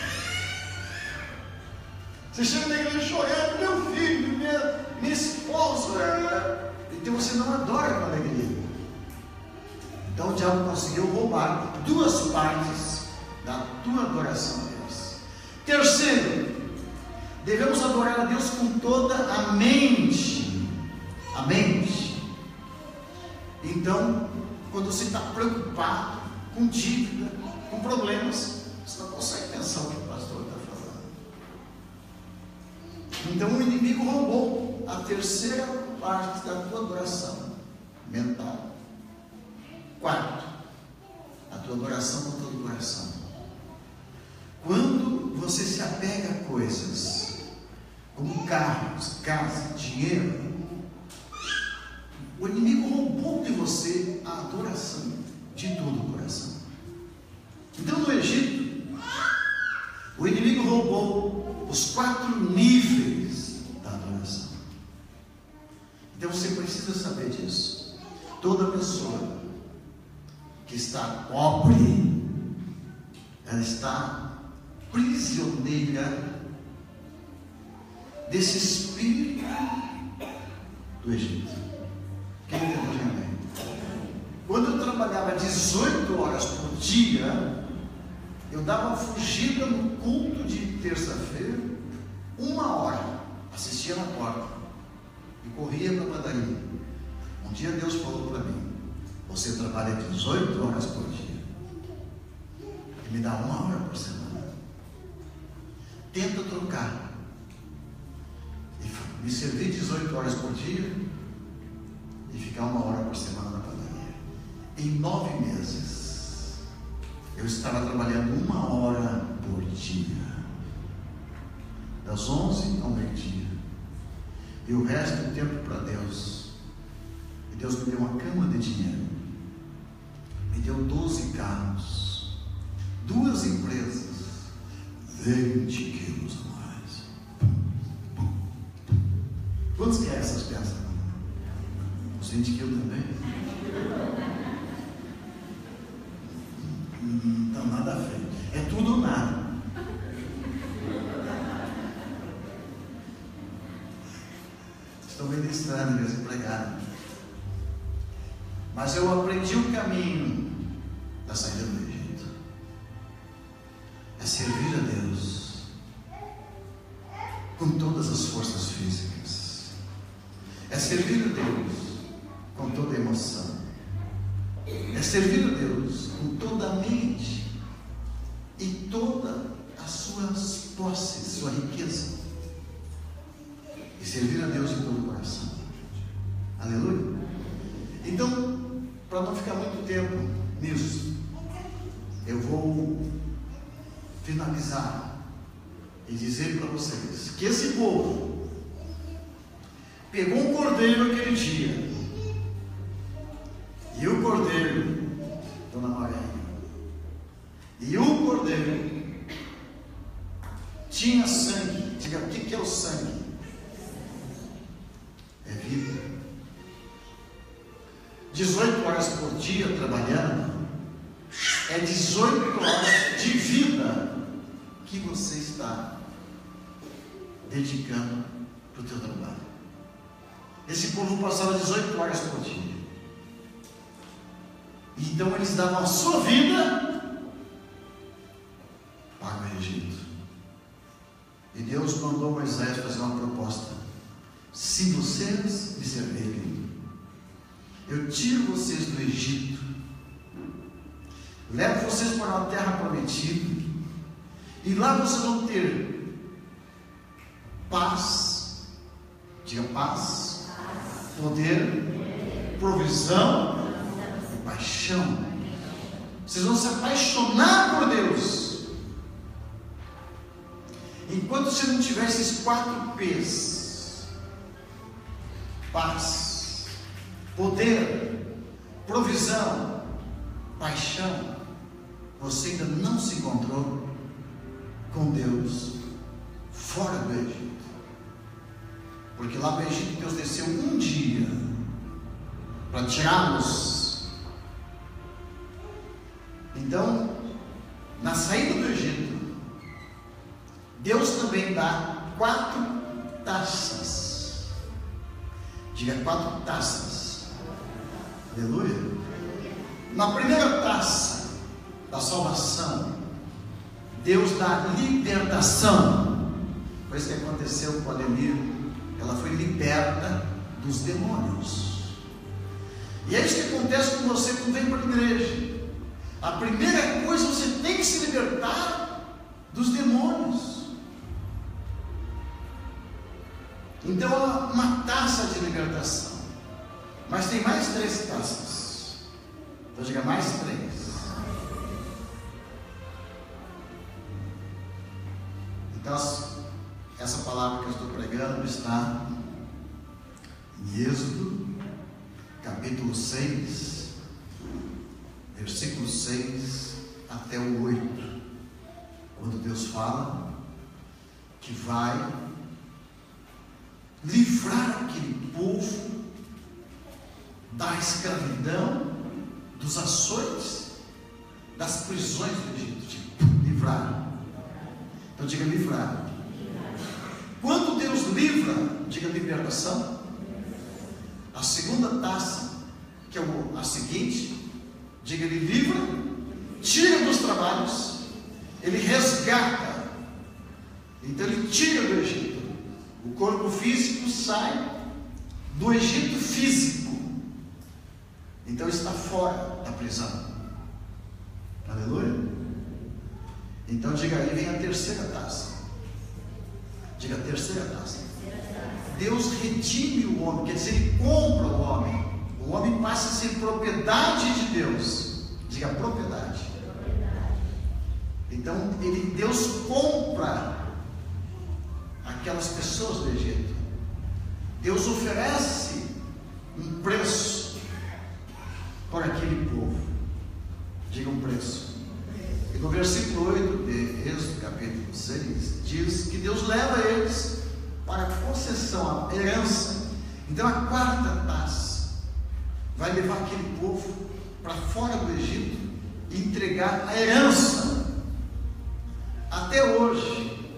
Você chega na igreja chorando, meu filho, minha esposa, então você não adora com alegria. Então o diabo conseguiu roubar 2 partes da tua adoração a Deus. Terceiro, devemos adorar a Deus com toda a mente. A mente. Então, quando você está preocupado com dívida, com problemas, você não consegue pensar o que o pastor está falando. Então o inimigo roubou a terceira parte da tua adoração mental. 4, a tua adoração com todo o coração. Quando você se apega a coisas como carros, casa, dinheiro, o inimigo roubou de você a adoração de todo o coração. Então no Egito, o inimigo roubou os 4 níveis da adoração. Então você precisa saber disso. Toda pessoa que está pobre, ela está prisioneira desse espírito do Egito. Quem entendeu, amém? Quando eu trabalhava 18 horas por dia, eu dava uma fugida no culto de terça-feira, 1 hora, assistia na porta e corria para a padaria. Um dia Deus falou para mim: você trabalha 18 horas por dia e me dá 1 hora por semana. Tenta trocar e me servir 18 horas por dia e ficar 1 hora por semana na padaria. Em 9 meses eu estava trabalhando 1 hora por dia, das 11 ao meio-dia, e o resto do tempo para Deus. E Deus me deu uma cama de dinheiro, me deu 12 carros, 2 empresas, 20 quilos a mais. Quantos querem essas peças? Os 20 quilos também? Não, nada a ver. É tudo ou nada. Estou ministrando, meus empregados. Mas eu aprendi o caminho da saída do Egito. É servir a Deus com todas as forças físicas. É servir a Deus com toda a emoção. É servir a Deus com toda a mente e todas as suas posses, sua riqueza. E servir a Deus em todo o coração. Aleluia. Então, para não ficar muito tempo nisso, eu vou finalizar e dizer para vocês que esse povo pegou um cordeiro aquele dia, e o cordeiro, Dona Maria, e o cordeiro tinha sangue. Diga, o que é o sangue? É vida. 18 horas por dia trabalhando, é 18 horas de vida que você está dedicando para o teu trabalho. Esse povo passava 18 horas por dia. Então eles davam a sua vida para o Egito. E Deus mandou Moisés fazer uma proposta: se vocês me servirem, eu tiro vocês do Egito, levo vocês para uma terra prometida, e lá vocês vão ter paz, diga paz, poder, provisão e paixão. Vocês vão se apaixonar por Deus. Enquanto você não tiver esses 4 P's: paz, poder, provisão, paixão, você ainda não se encontrou com Deus fora do Egito. Porque lá no Egito Deus desceu um dia para tirá-los. Então, na saída do Egito, Deus também dá 4 taças. Diga 4 taças. Aleluia. Na primeira taça da salvação, Deus dá libertação. Foi isso que aconteceu com a Ademir. Ela foi liberta dos demônios. E é isso que acontece com você quando vem para a igreja. A primeira coisa, você tem que se libertar dos demônios. Então, uma taça de libertação. Mas tem mais 3 taças. Então diga mais 3. Então, essa palavra que eu estou pregando está em Êxodo, capítulo 6, versículo 6 até o 8, quando Deus fala que vai livrar aquele povo da escravidão, dos açoites, das prisões do Egito. Livrar. Então diga livrar. Quando Deus livra, diga libertação. A segunda taça, que é a seguinte, diga: Ele livra, tira dos trabalhos, Ele resgata. Então Ele tira do Egito. O corpo físico sai do Egito físico. Então está fora da prisão. Aleluia. Então diga aí, vem a terceira taça. Diga a terceira taça. Deus redime o homem, quer dizer, Ele compra o homem. O homem passa a ser propriedade de Deus. Diga propriedade. Então Deus compra aquelas pessoas do Egito. Deus oferece um preço para aquele povo. Diga um preço. E no versículo 8 de Êxodo, capítulo 6, diz que Deus leva eles para a concessão, a herança. Então a quarta taça vai levar aquele povo para fora do Egito e entregar a herança. Até hoje,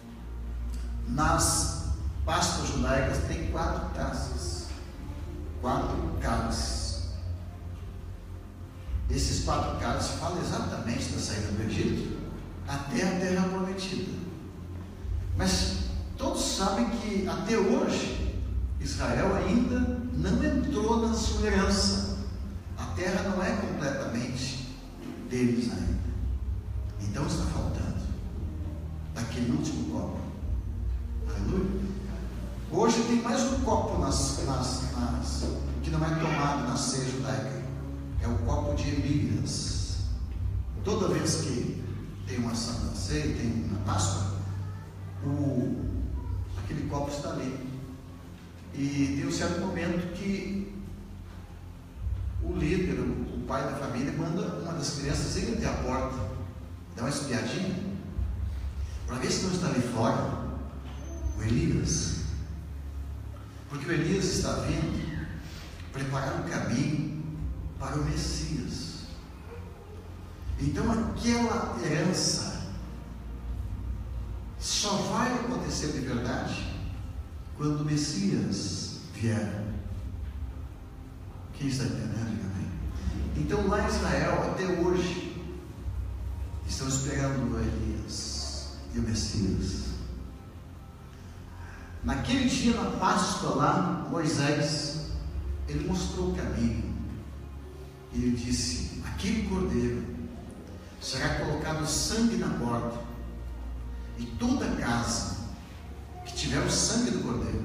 nas Páscoas judaicas tem 4 taças, 4 cálices. Esses 4 cálices falam exatamente da saída do Egito até a terra prometida. Mas todos sabem que até hoje Israel ainda não entrou na sua herança. A terra não é completamente deles ainda. Então está faltando daquele último copo. Aleluia. Hoje tem mais um copo que não é tomado na ceia judaica. É o copo de Elias. Toda vez que tem uma Santa Ceia, tem uma Páscoa, aquele copo está ali. E tem um certo momento que o líder, o pai da família, manda uma das crianças ir até a porta, dá uma espiadinha, para ver se não está ali fora o Elias. Porque o Elias está vindo preparar o caminho para o Messias. Então aquela herança só vai acontecer de verdade quando o Messias vier. Quem está entendendo? Diga amém. Então lá em Israel, até hoje, estão esperando o Elias e o Messias. Naquele dia, na Páscoa lá, Moisés, ele mostrou o caminho. E ele disse: aquele cordeiro será colocado sangue na porta, e toda casa que tiver o sangue do cordeiro,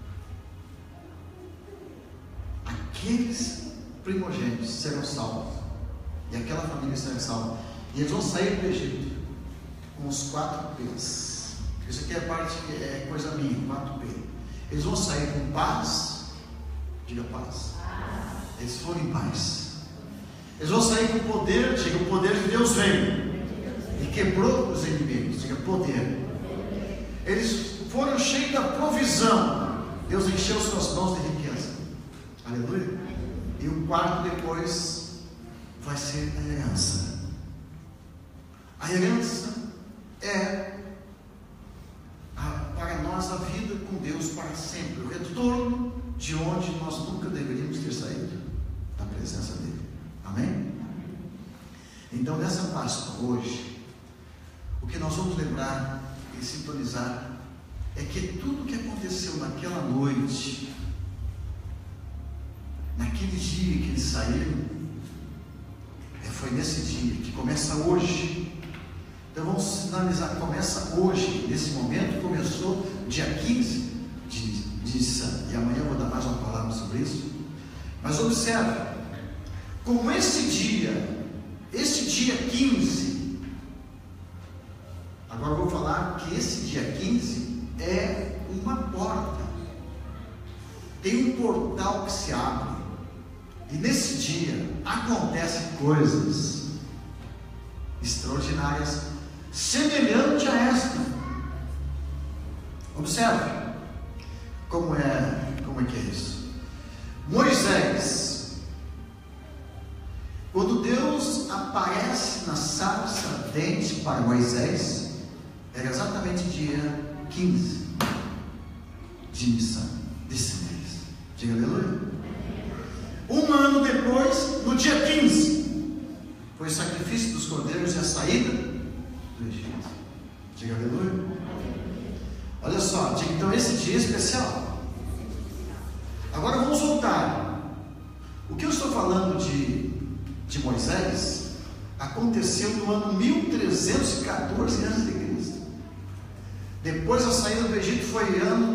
aqueles primogênitos serão salvos, e aquela família será salva, e eles vão sair do Egito com os 4 P's. Isso aqui é parte, é coisa minha, 4 P. Eles vão sair com paz. Diga paz. Eles foram em paz. Eles vão sair com poder. Diga, o poder de Deus veio e quebrou os inimigos. Diga, poder. Eles foram cheios da provisão. Deus encheu suas mãos de riqueza. Aleluia. E o 4 depois vai ser a herança. A herança é para nós a vida com Deus para sempre, o retorno de onde nós nunca deveríamos ter saído, da presença dele. Amém? Então nessa Páscoa hoje, o que nós vamos lembrar e sintonizar é que tudo que aconteceu naquela noite, naquele dia que eles saíram, foi nesse dia que começa hoje. Então vamos sinalizar, começa hoje, nesse momento, começou dia 15 de Nissan, e amanhã eu vou dar mais uma palavra sobre isso. Mas observe, como esse dia 15, agora eu vou falar que esse dia 15 é uma porta, tem um portal que se abre, e nesse dia acontecem coisas extraordinárias, semelhante a esta. Observe como é que é isso. Moisés, quando Deus aparece na sarça ardente para Moisés, era exatamente dia 15 de Nissan desse mês. Diga aleluia. Um ano depois, no dia 15, foi o sacrifício dos cordeiros e a saída do Egito. Diga aleluia. Olha só, diga, então esse dia é especial. Agora vamos voltar. O que eu estou falando de Moisés aconteceu no ano 1314 a.C. Depois da saída do Egito foi ano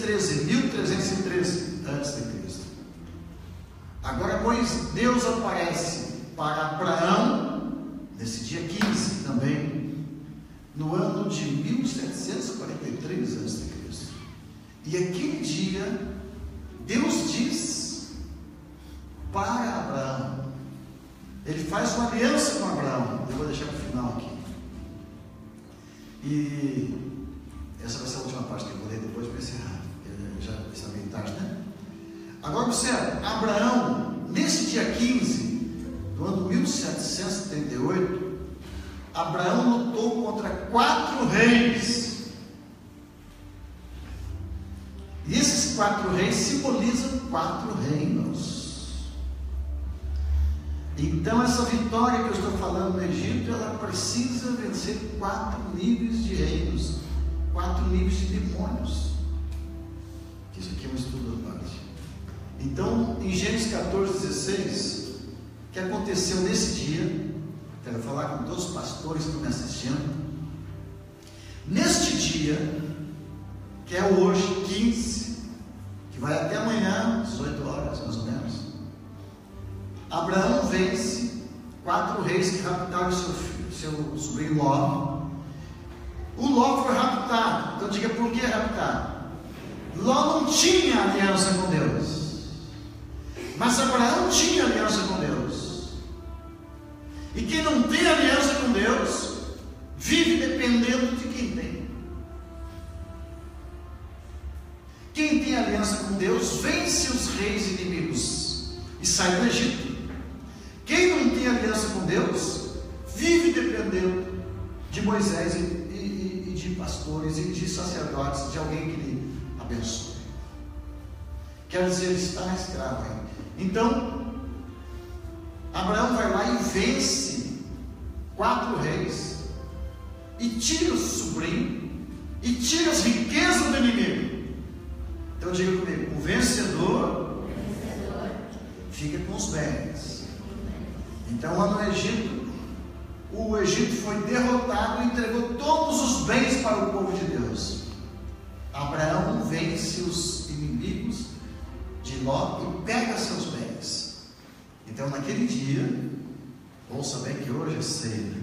1313 a.C. Agora Deus aparece para Abraão nesse dia 15 também, no ano de 1743 a.C. E aquele dia Deus diz para Abraão, ele faz uma aliança com Abraão. Eu vou deixar para o final aqui, e essa vai ser a última parte que eu vou ler depois para encerrar, já está bem tarde, né? Agora observe, Abraão, nesse dia 15 do ano 1778, Abraão lutou contra 4 reis, e esses 4 reis simbolizam 4 reinos. Então essa vitória que eu estou falando no Egito, ela precisa vencer 4 níveis de reinos, 4 níveis de demônios. Isso aqui é um estudo à parte. Então, em Gênesis 14:16, que aconteceu nesse dia, quero falar com todos os pastores que estão me assistindo. Neste dia, que é hoje, 15, que vai até amanhã, 18 horas mais ou menos, Abraão vence 4 reis que raptaram seu sobrinho Ló. O Ló foi raptado. Então diga, por que raptado? Ló não tinha aliança com Deus, mas Abraão tinha aliança com Deus. E quem não tem aliança com Deus vive dependendo de quem tem. Quem tem aliança com Deus vence os reis inimigos e sai do Egito. Quem não tem aliança com Deus, vive dependendo de Moisés e de pastores e de sacerdotes, de alguém que lhe abençoe. Quer dizer, ele está escravo aí. Então, Abraão vai lá e vence 4 reis, e tira o sobrinho, e tira as riquezas do inimigo. Então diga comigo: o vencedor fica com os bens. Então lá no Egito, o Egito foi derrotado e entregou todos os bens para o povo de Deus. Abraão vence os inimigos de Ló e pega seus bens. Então naquele dia, ouça bem que hoje é ceia.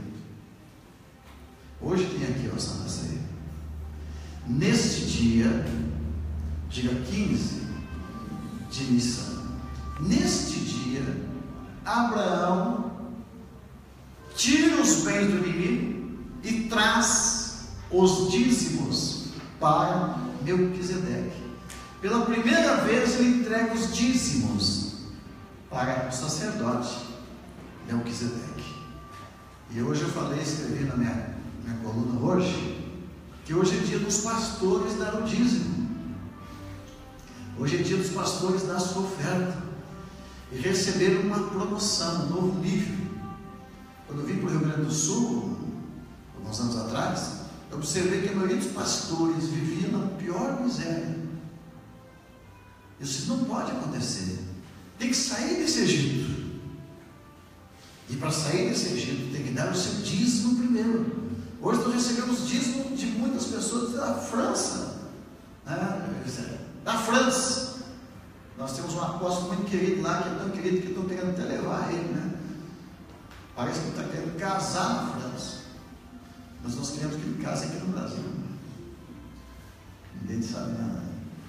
Hoje tem aqui a Santa Ceia. Neste dia, diga 15 de Nissan, neste dia, Abraão tira os bens do inimigo e traz os dízimos para Melquisedeque. Pela primeira vez ele entrega os dízimos para o sacerdote Melquisedeque. E hoje eu falei, escrevi na minha coluna hoje, que hoje é dia dos pastores dar o dízimo. Hoje é dia dos pastores dar a sua oferta e receber uma promoção, um novo nível. Quando eu vim para o Rio Grande do Sul, alguns anos atrás, eu observei que a maioria dos pastores vivia na pior miséria. Eu disse: não pode acontecer, tem que sair desse Egito. E para sair desse Egito tem que dar o seu dízimo primeiro. Hoje nós recebemos dízimo de muitas pessoas da França, né? Da França. Nós temos um apóstolo muito querido lá, que é tão querido que estão querendo até levar ele, né? Parece que está querendo casar na França, mas nós queremos que ele case aqui no Brasil. Ninguém sabe nada.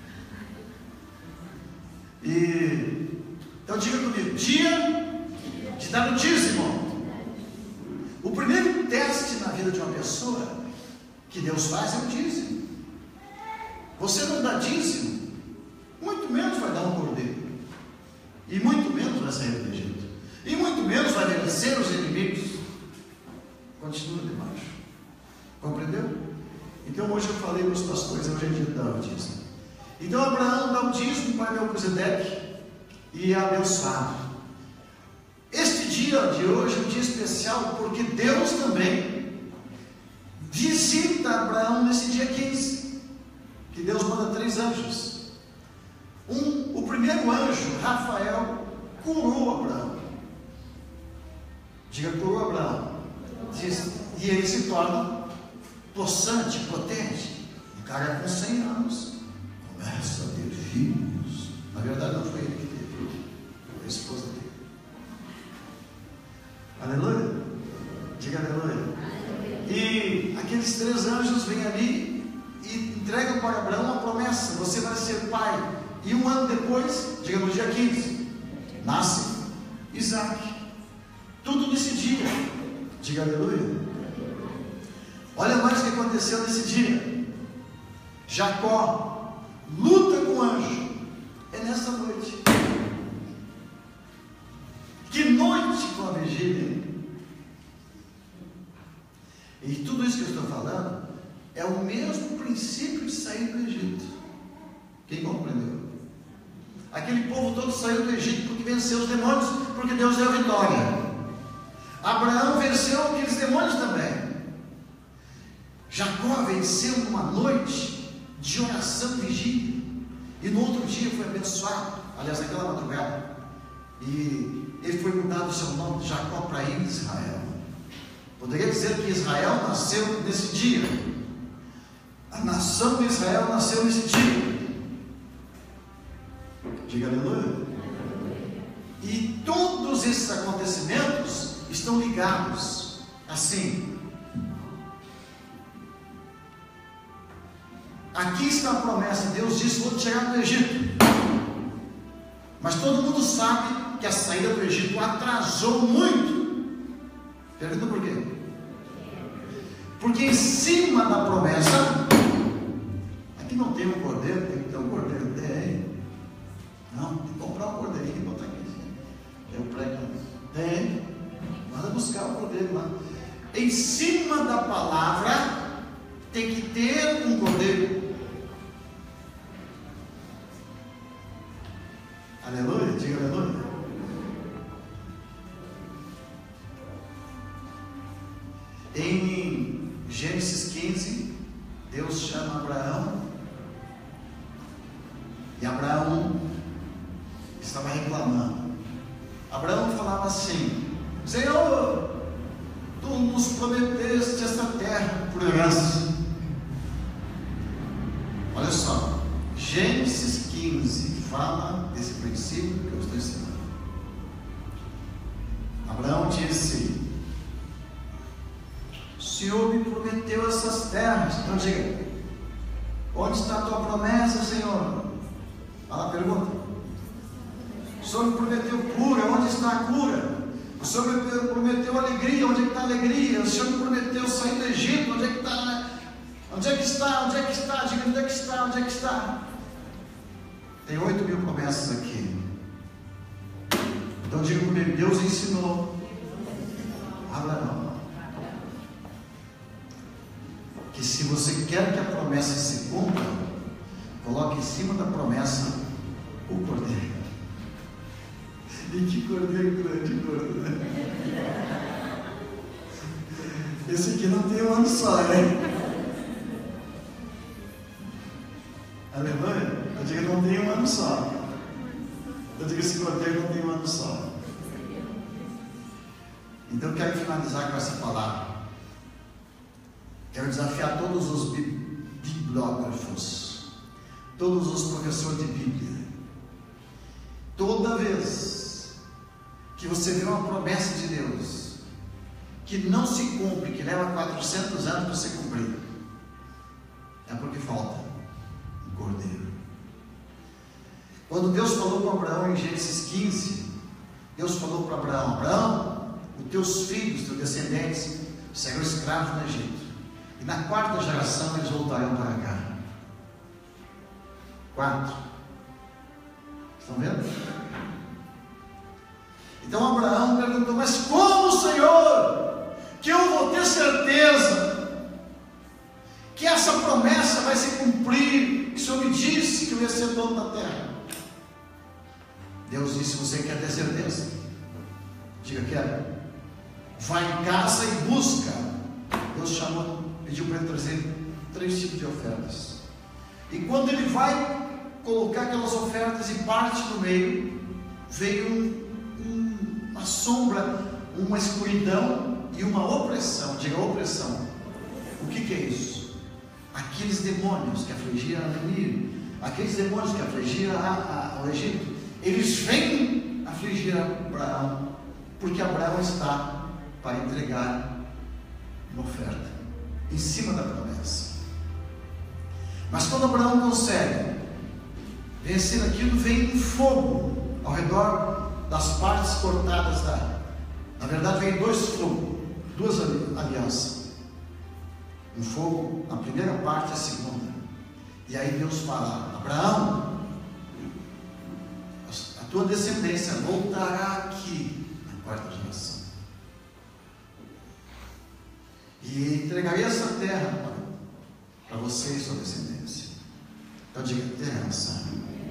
Então diga comigo: dia de dar o dízimo. O primeiro teste na vida de uma pessoa que Deus faz é o dízimo. Você não dá dízimo, muito menos vai dar um cordeiro, e muito menos vai sair do Egito, e muito menos vai vencer os inimigos. Continua debaixo. Compreendeu? Então hoje eu falei para os pastores, hoje é dia de dar o dízimo. Então Abraão dá o dízimo para Melquisedeque e é abençoado. Este dia de hoje é um dia especial, porque Deus também visita Abraão nesse dia 15, que Deus manda 3 anjos. O primeiro anjo, Rafael, curou Abraão. Diga: curou Abraão. E ele se torna possante, potente. O cara com 100 anos começa a ter filhos. Na verdade não foi ele que teve, foi a esposa dele. Aleluia? Diga aleluia. E aqueles 3 anjos vêm ali e entregam para Abraão uma promessa: você vai ser pai. E 1 ano depois, diga no dia 15, nasce Isaac. Tudo nesse dia. Diga aleluia. Olha mais o que aconteceu nesse dia. Jacó luta com o anjo. É nessa noite. Que noite com a vigília. E tudo isso que eu estou falando é o mesmo princípio de sair do Egito. Quem compreendeu? Aquele povo todo saiu do Egito porque venceu os demônios, porque Deus deu a vitória. Abraão venceu aqueles demônios também. Jacó venceu numa noite de oração e vigília, e no outro dia foi abençoado. Aliás, naquela madrugada, e ele foi mudado o seu nome de Jacó para Israel. Poderia dizer que Israel nasceu nesse dia. A nação de Israel nasceu nesse dia. Diga aleluia. E todos esses acontecimentos estão ligados assim. Aqui está a promessa. Deus disse: vou tirar do Egito. Mas todo mundo sabe que a saída do Egito atrasou muito. Pergunta por quê? Porque em cima da promessa, aqui não tem um cordeiro, tem que ter um cordeiro. Tem. Não, tem que comprar um cordeirinho e botar aqui. Eu prego. Tem. em cima da palavra, tem que ter um cordeiro. Aleluia, diga aleluia. Em Gênesis 15, Deus chama Abraão, e Abraão estava reclamando. Abraão falava assim: Senhor, Tu nos prometeste esta terra por herança. Olha só, Gênesis 15 fala desse princípio que eu estou ensinando. Abraão disse: o Senhor me prometeu essas terras. Então diga: onde está a tua promessa, Senhor? Fala a pergunta. O Senhor me prometeu cura, onde está a cura? O Senhor me prometeu alegria, onde é que está a alegria? O Senhor me prometeu sair do Egito, onde é que está? Onde é que está? Onde é que está? Diga, onde é que está? Onde é que está? Tem 8.000 promessas aqui. Então diga comigo: Deus ensinou Abraão que se você quer que a promessa se cumpra, coloque em cima da promessa o cordeiro. E que cordeiro grande, né? Esse aqui não tem um ano só, né? Aleluia? Eu digo que não tem um ano só. Eu digo que esse cordeiro não tem um ano só. Então eu quero finalizar com essa palavra. Quero desafiar todos os bibliógrafos, todos os professores de Bíblia. Toda vez que você vê uma promessa de Deus que não se cumpre, que leva 400 anos para ser cumprida, é porque falta um cordeiro. Quando Deus falou com Abraão em Gênesis 15, Deus falou para Abraão: Abraão, os teus filhos, teus descendentes serão escravos no Egito, e na 4ª geração eles voltarão para cá. 4. Estão vendo? Então Abraão perguntou: mas como, Senhor, que eu vou ter certeza que essa promessa vai se cumprir, que o Senhor me disse que eu ia ser dono da terra? Deus disse: você quer ter certeza? Diga: quero. Vai em casa e busca. Deus chamou, pediu para ele trazer 3 tipos de ofertas. E quando ele vai colocar aquelas ofertas e parte no meio, veio uma sombra, uma escuridão e uma opressão. Diga: opressão. O que é isso? Aqueles demônios que afligiam aqueles demônios que afligiam o Egito, eles vêm afligir Abraão, porque Abraão está para entregar uma oferta em cima da promessa. Mas quando Abraão consegue vencer aquilo, vem um fogo ao redor das partes cortadas na verdade vem 2 fogos, 2 alianças. Um fogo na primeira parte e a segunda. E aí Deus fala: Abraão, a tua descendência voltará aqui na 4ª geração, e entregarei essa terra para você e sua descendência. Então diga: herança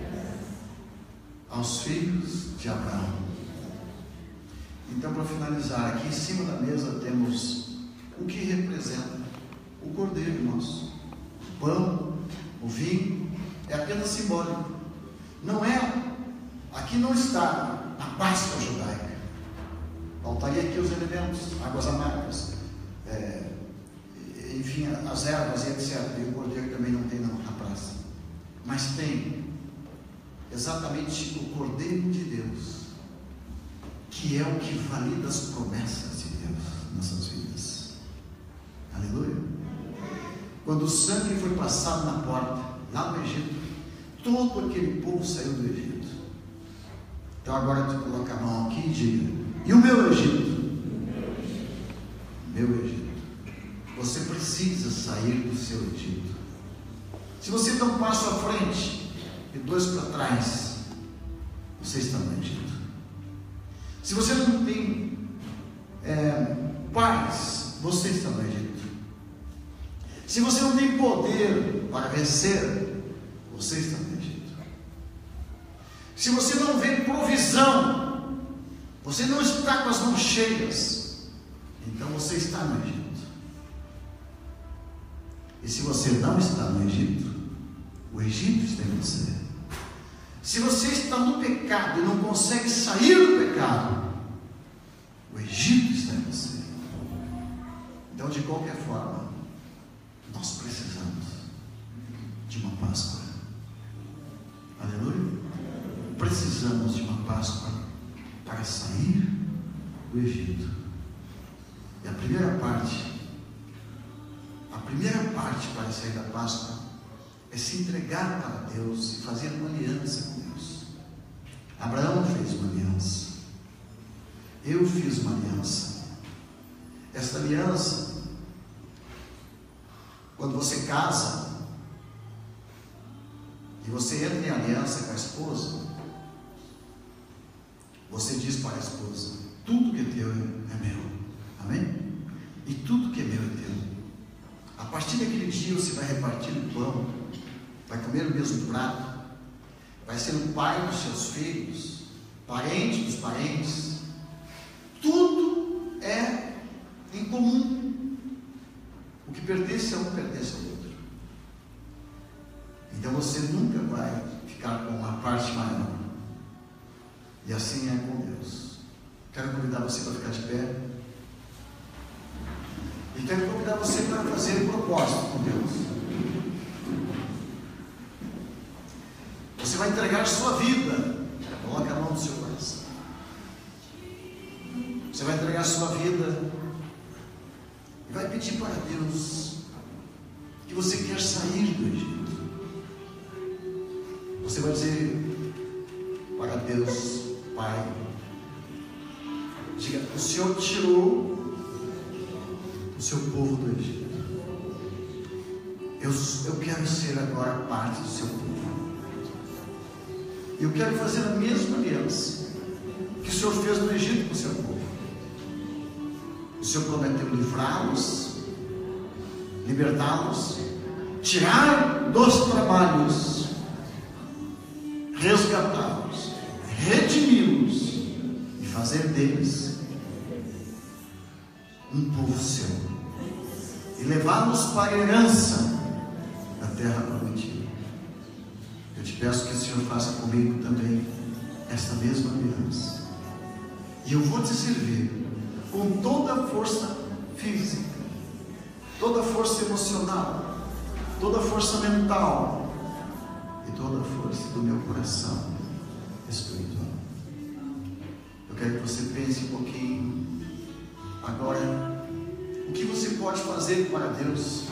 aos filhos de Abraão. Então, para finalizar, aqui em cima da mesa temos o que representa o cordeiro nosso. O pão, o vinho, é apenas simbólico. Não é, aqui não está a Páscoa judaica. Faltaria aqui os elementos, águas amargas, enfim, as ervas e etc. E o cordeiro também não tem na praça. Mas tem exatamente o Cordeiro de Deus, que é o que valida as promessas de Deus nas nossas vidas. Aleluia. Quando o sangue foi passado na porta, lá no Egito, todo aquele povo saiu do Egito. Então agora tu coloca a mão aqui e diga: e o meu Egito? Meu Egito. Você precisa sair do seu Egito. Se você dá um passo à frente e 2 para trás, você está no Egito. Se você não tem paz você está no Egito. Se você não tem poder para vencer, você está no Egito. Se você não vê provisão, você não está com as mãos cheias, então você está no Egito. E se você não está no Egito, o Egito está em você. Se você está no pecado e não consegue sair do pecado, o Egito está em você. Então, de qualquer forma, nós precisamos de uma Páscoa. Aleluia. Precisamos de uma Páscoa para sair do Egito. E a primeira parte para sair da Páscoa é se entregar para Deus e fazer uma aliança com Deus. Abraão fez uma aliança. Eu fiz uma aliança. Esta aliança, quando você casa e você entra em aliança com a esposa, você diz para a esposa: tudo que é teu é meu. Amém? E tudo que é meu é teu. A partir daquele dia você vai repartir o pão, vai comer o mesmo prato, vai ser o pai dos seus filhos, parente dos parentes. Tudo é em comum. O que pertence a um pertence ao outro. Então você nunca vai ficar com uma parte maior. E assim é com Deus. Quero convidar você para ficar de pé. E quero convidar você para fazer um propósito com Deus. Você vai entregar sua vida. Coloque a mão no seu coração. Você vai entregar sua vida e vai pedir para Deus que você quer sair do Egito. Você vai dizer para Deus: Pai, diga, o Senhor tirou o seu povo do Egito. Eu quero ser agora parte do seu povo. Eu quero fazer a mesma aliança que o Senhor fez no Egito com o seu povo. O Senhor prometeu livrá-los, libertá-los, tirar dos trabalhos, resgatá-los, redimi-los e fazer deles um povo seu e levá-los para a herança da terra prometida. Eu te peço que o Senhor faça comigo também esta mesma aliança, e eu vou te servir com toda a força física, toda a força emocional, toda a força mental e toda a força do meu coração espiritual. Eu quero que você pense um pouquinho agora o que você pode fazer para Deus.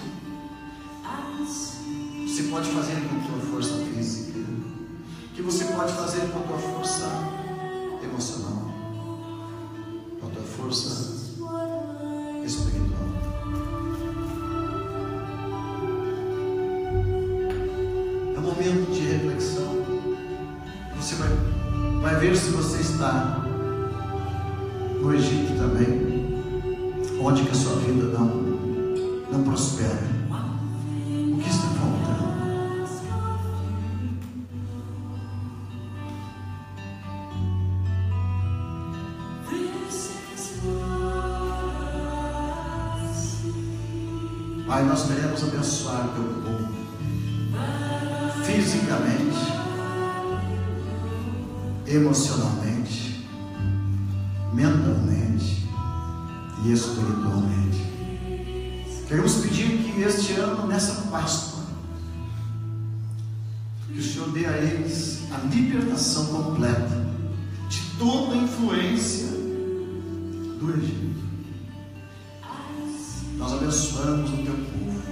Você pode fazer com a tua força física, o que você pode fazer com a tua força emocional, com a tua força espiritual. É um momento de reflexão. Você vai ver se você está no Egito também, onde que a sua vida não prospera. O que está faltando? Pai, nós queremos abençoar o teu povo fisicamente, emocionalmente, mentalmente e espiritualmente. Queremos pedir que este ano, nessa Páscoa, que o Senhor dê a eles a libertação completa de toda a influência do Egito. Nós abençoamos o teu povo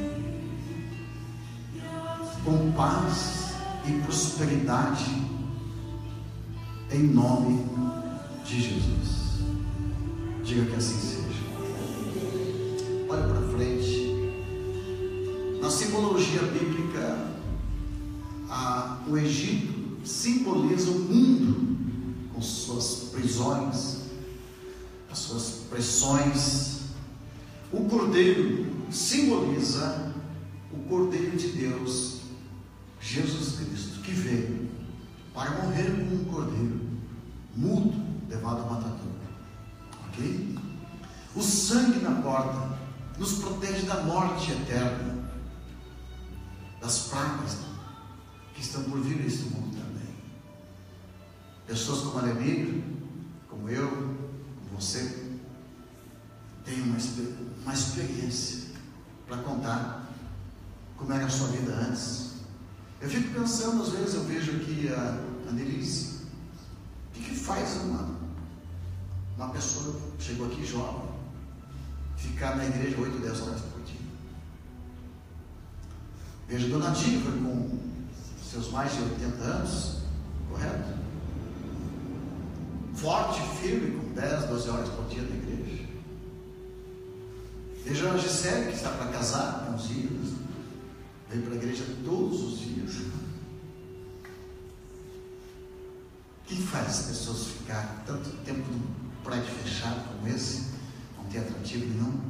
com paz e prosperidade, em nome de Jesus. Diga que assim seja. Olha para frente. Na simbologia bíblica, o Egito simboliza o mundo com suas prisões, as suas pressões, O cordeiro simboliza o Cordeiro de Deus, Jesus Cristo, que veio para morrer como um cordeiro mudo, levado ao matador. Ok? O sangue na porta nos protege da morte eterna, das pragas que estão por vir neste mundo também. Pessoas como a Lemir, como eu, como você, têm uma experiência para contar como era a sua vida antes. Eu fico pensando, às vezes eu vejo aqui a Denise. O que faz uma pessoa que chegou aqui jovem ficar na igreja 8, 10 horas por dia? Vejo a Dona Diva com seus mais de 80 anos, correto? Forte, firme, com 10, 12 horas por dia na igreja. Vejo a Gisele, que está para casar, tem uns dias, vem para a igreja todos os dias. Quem faz as pessoas ficar tanto tempo num prédio fechado como esse, não tem atrativo nenhum?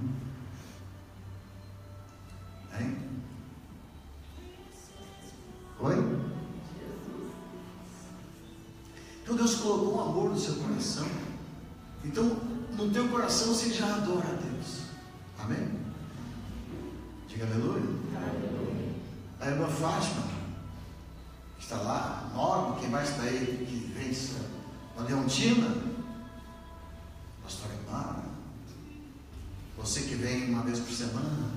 Hein? Oi? Então Deus colocou um amor no seu coração. Então no teu coração você já adora a Deus. Amém? Diga aleluia. A irmã Fátima, que está lá, Norma, quem mais está aí, que vem, a Leontina, pastora Emara, você que vem uma vez por semana.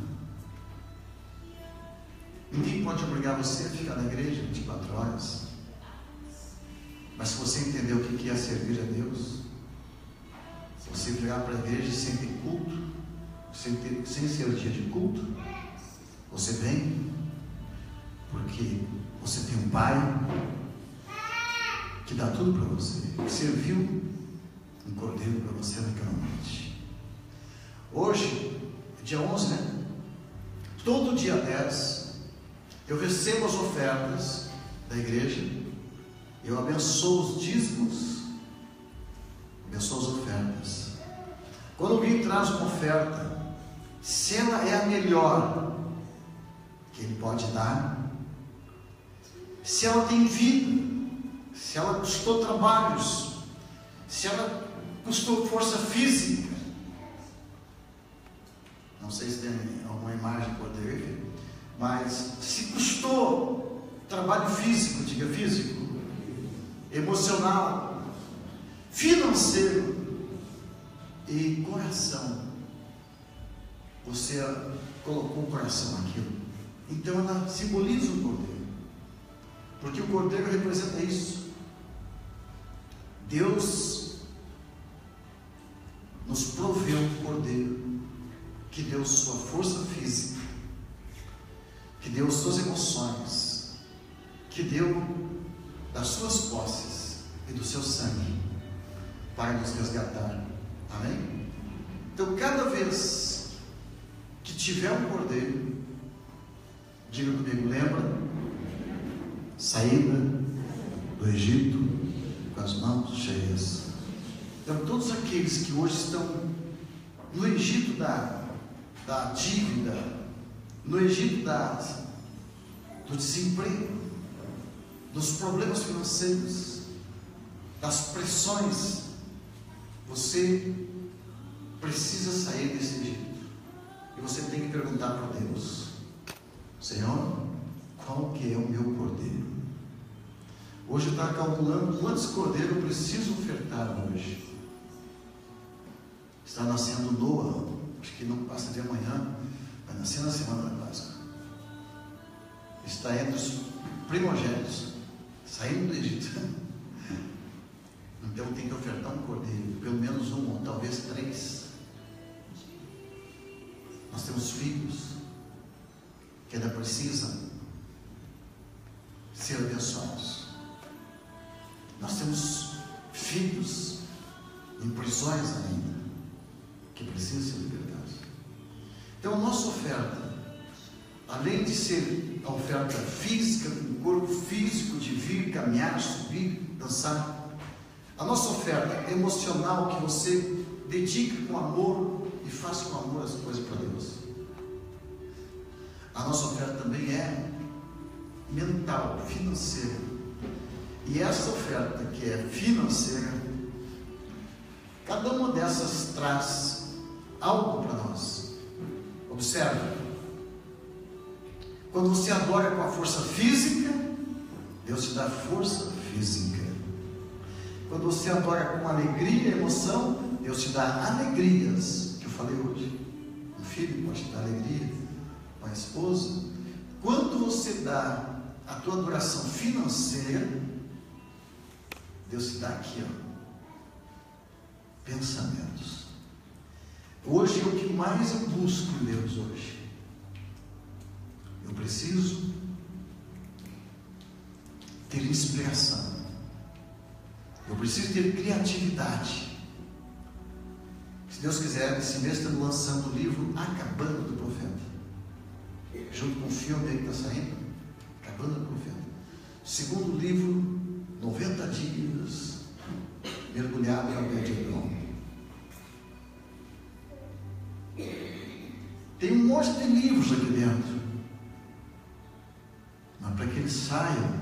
Ninguém pode obrigar você a ficar na igreja 24 horas. Mas se você entender o que é servir a Deus, se você virar para a igreja sem ter culto, sem ser o dia de culto, você vem porque você tem um Pai que dá tudo para você, que serviu um cordeiro para você naquela noite. Hoje, dia 11, né? Todo dia 10, eu recebo as ofertas da igreja, eu abençoo os dízimos, abençoo as ofertas. Quando alguém traz uma oferta, se ela é a melhor que ele pode dar, se ela tem vida, se ela custou trabalhos, se ela custou força física, não sei se tem alguma imagem por ter, mas se custou trabalho físico, diga físico, emocional, financeiro e coração, você colocou o coração naquilo, então ela simboliza o cordeiro, porque o cordeiro representa isso. Deus nos proveu um cordeiro que deu sua força física, que deu suas emoções, que deu das suas posses e do seu sangue para nos resgatar. Amém? Então, cada vez que tiver um cordeiro, diga comigo, lembra? Saída do Egito com as mãos cheias. Então, todos aqueles que hoje estão no Egito da dívida, no Egito do desemprego, dos problemas financeiros, das pressões, você precisa sair desse Egito. E você tem que perguntar para Deus: Senhor, qual que é o meu cordeiro? Hoje está calculando quantos cordeiros eu preciso ofertar hoje. Está nascendo Noah, acho que não passa de amanhã, vai nascer na semana da Páscoa. Está entre os primogênitos, saindo do Egito. Então tem que ofertar um cordeiro, pelo menos um, ou talvez 3. Nós temos filhos que ainda precisam ser abençoados. Nós temos filhos em prisões ainda, que precisam ser libertados. Então a nossa oferta, além de ser a oferta física, com o corpo físico, de vir, caminhar, subir, dançar, a nossa oferta emocional, que você dedica com amor, e faça com amor as coisas para Deus. A nossa oferta também é mental, financeira. E essa oferta que é financeira, cada uma dessas traz algo para nós. Observe, quando você adora com a força física, Deus te dá força física. Quando você adora com alegria e emoção, Deus te dá alegrias, que eu falei hoje. O filho pode te dar alegria, com a esposa. Quando você dá a tua adoração financeira, Deus te dá aqui, pensamentos. Hoje é o que mais eu busco em Deus hoje. Eu preciso ter inspiração. Eu preciso ter criatividade. Se Deus quiser, esse mês estamos lançando o livro A Cabana do Profeta, junto com o filme aí que está saindo, Cabana do Profeta. Segundo livro, 90 dias mergulhado na Pedro. Tem um monte de livros aqui dentro, mas para que eles saiam,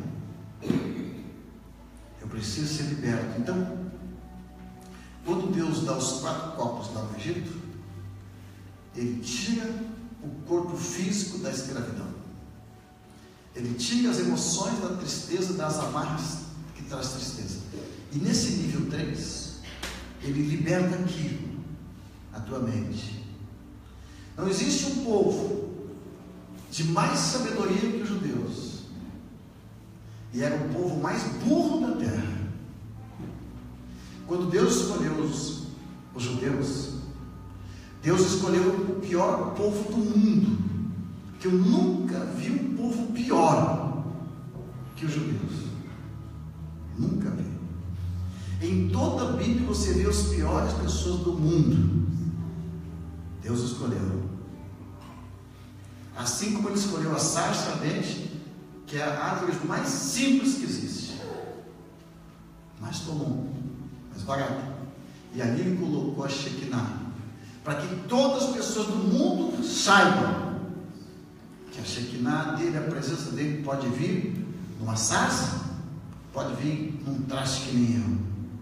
eu preciso ser liberto. Então, quando Deus dá os 4 copos lá no Egito, Ele tira o corpo físico da escravidão, Ele tira as emoções da tristeza, das amarras que traz tristeza, e nesse nível 3, Ele liberta aquilo, a tua mente. Não existe um povo de mais sabedoria que os judeus, e era o povo mais burro da terra. Quando Deus escolheu os judeus, Deus escolheu o pior povo do mundo, que eu nunca vi um povo pior que os judeus. Nunca vi. Em toda a Bíblia você vê as piores pessoas do mundo. Deus escolheu. Assim como Ele escolheu a sarça ardente, que é a árvore mais simples que existe, mais comum, mais barata, e ali Ele colocou a Shekinah, para que todas as pessoas do mundo saibam que a Shekinah dele, a presença dele pode vir numa sarça, pode vir num traste que nem eu.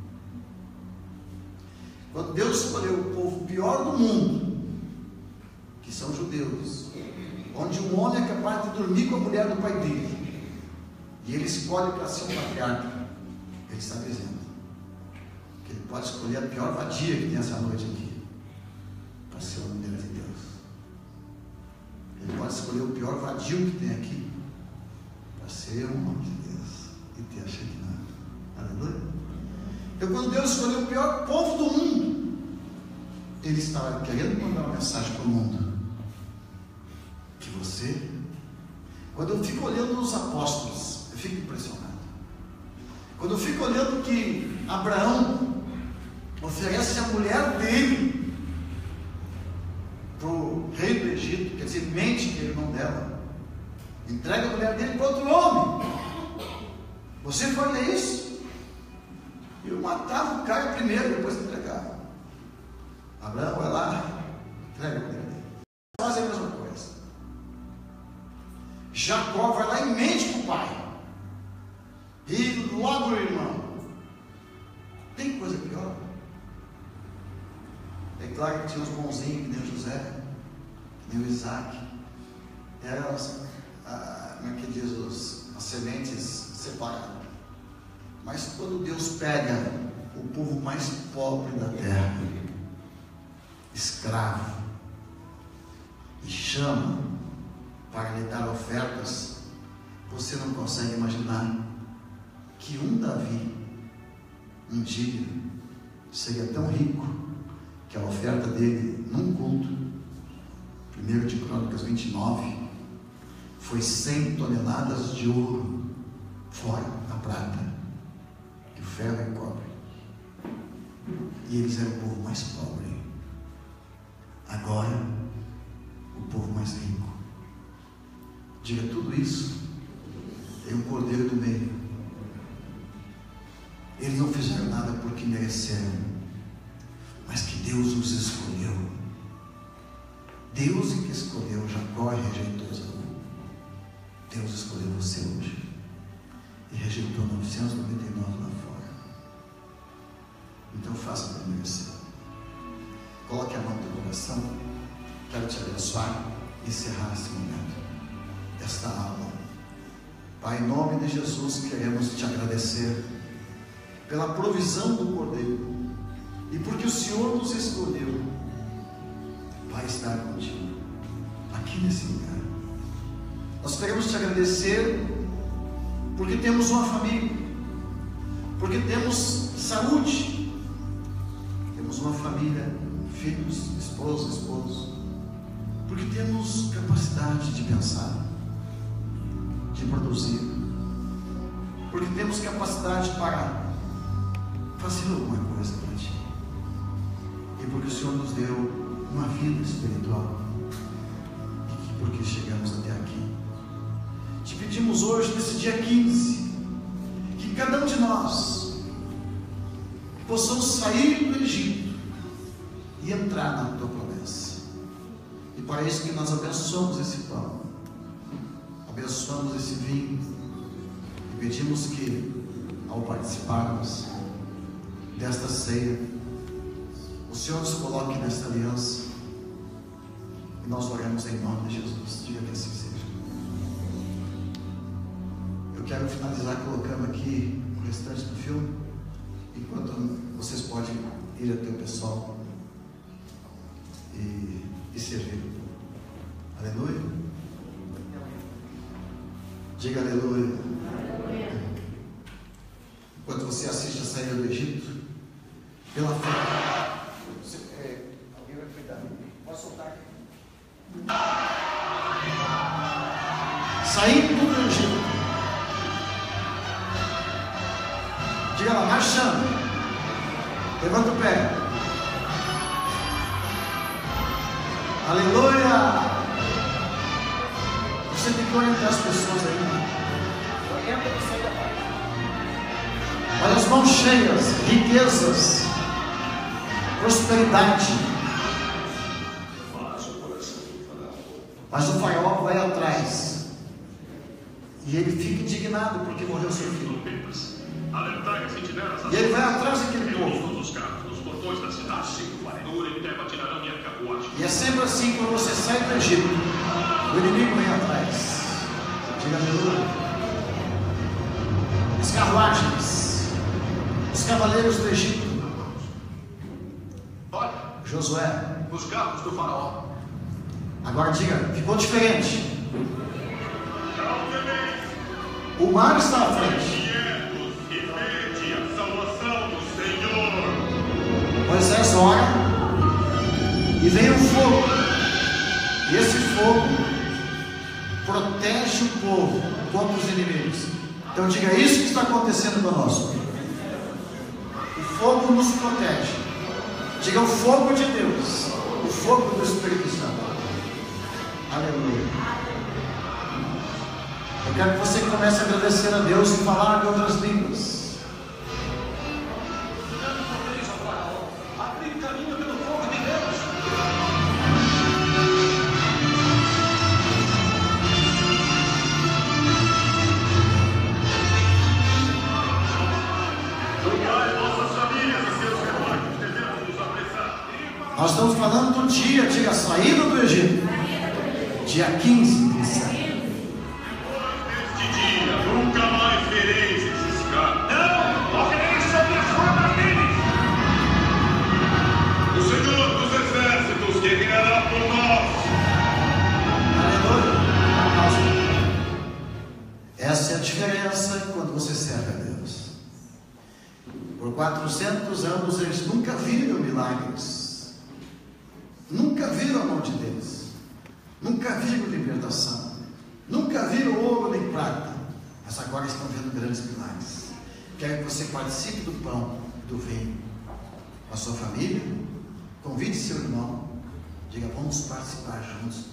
Quando Deus escolheu o povo pior do mundo, que são os judeus, onde um homem é capaz de dormir com a mulher do pai dele, e ele escolhe para ser um patriarca, Ele está dizendo que ele pode escolher a pior vadia que tem essa noite aqui, para ser uma mulher de Deus. Ele pode escolher o pior vadio que tem aqui, para ser um homem de Deus, e ter a Shekinah. Aleluia. Então, quando Deus escolheu o pior povo do mundo, Ele estava querendo mandar uma mensagem para o mundo, que você, quando eu fico olhando os apóstolos, eu fico impressionado. Quando eu fico olhando que Abraão oferece a mulher dele para o rei do Egito, quer dizer, mente que é irmão dela, entrega a mulher dele para outro homem. Você faria isso? Eu matava o cara primeiro, depois entregava. Abraão vai lá, entrega a mulher dele. Faz a mesma coisa. Jacó vai lá e mente para o pai, e logo o irmão. Tem coisa pior? É claro que tinha uns bonzinhos, que nem o José, que nem o Isaac. Eram como é que diz, as sementes separadas. Mas quando Deus pega o povo mais pobre da terra, escravo, e chama para lhe dar ofertas, você não consegue imaginar que Davi, um dia, seria tão rico que a oferta dele num culto, 1 de Crônicas 29, foi 100 toneladas de ouro, fora a prata, e o ferro e o cobre. E eles eram o povo mais pobre. Agora, o povo mais rico. Diga tudo isso, tem um cordeiro do meio. Eles não fizeram nada porque mereceram, mas que Deus os escolheu. Deus que escolheu Jacó e rejeitou Esaú, Deus escolheu você hoje e rejeitou 999 lá fora. Então faça para merecer. Coloque a mão no teu coração. Quero te abençoar e encerrar esse momento, esta aula. Pai, em nome de Jesus, queremos te agradecer pela provisão do Cordeiro e porque o Senhor nos escolheu para estar contigo aqui nesse lugar. Nós queremos te agradecer porque temos uma família, porque temos saúde, temos uma família, filhos, esposa, esposo, porque temos capacidade de pensar, de produzir, porque temos capacidade para fazer alguma coisa para ti, e porque o Senhor nos deu uma vida espiritual, e porque chegamos até aqui. Te pedimos hoje, nesse dia 15, que cada um de nós possamos sair do Egito e entrar na tua promessa. E para isso que nós abençoamos esse pão, abençoamos esse vinho, e pedimos que, ao participarmos desta ceia, o Senhor nos coloque nesta aliança, e nós oramos em nome de Jesus. Diga que assim seja. Eu quero finalizar colocando aqui o restante do filme, enquanto vocês podem ir até o pessoal e servir. Aleluia. Diga aleluia. Enquanto você assiste a saída do Egito, pela fé. Alguém vai cuidar. Pode soltar aqui. Saindo do Egito. Diga lá, marchando. Levanta o pé. Aleluia. Você tem que orientar as pessoas aí. Orienta você da parte. Olha as mãos cheias, riquezas, prosperidade. Mas o faraó vai atrás. E ele fica indignado porque morreu seu filho. E ele vai atrás daquele povo. E é sempre assim quando você sai do Egito. O inimigo vem atrás. Diga aleluia. As carruagens, os cavaleiros do Egito. Olha, Josué, os carros do faraó. Agora diga, ficou diferente. O mar está à frente. Moisés ora e vem um fogo. E esse fogo protege o povo contra os inimigos. Então diga, isso que está acontecendo conosco. O fogo nos protege. Diga, o fogo de Deus, o fogo do Espírito Santo. Aleluia. Eu quero que você comece a agradecer a Deus e falar em outras línguas. Abrir caminho pelo fogo de Deus. Nós estamos falando do dia, diga, saída do Egito. Dia 15 de setembro. Neste dia, nunca mais vereis esses caras. Não, morrereis sobre as formas deles. O Senhor dos Exércitos guerreará por nós. Aleluia. Essa é a diferença quando você serve a Deus. Por 400 anos eles nunca viram milagres. Nunca viram a mão de Deus. Nunca viram libertação. Nunca viram ouro nem prata. Mas agora estão vendo grandes milagres. Quero que você participe do pão, do vinho, com a sua família. Convide seu irmão. Diga, vamos participar juntos.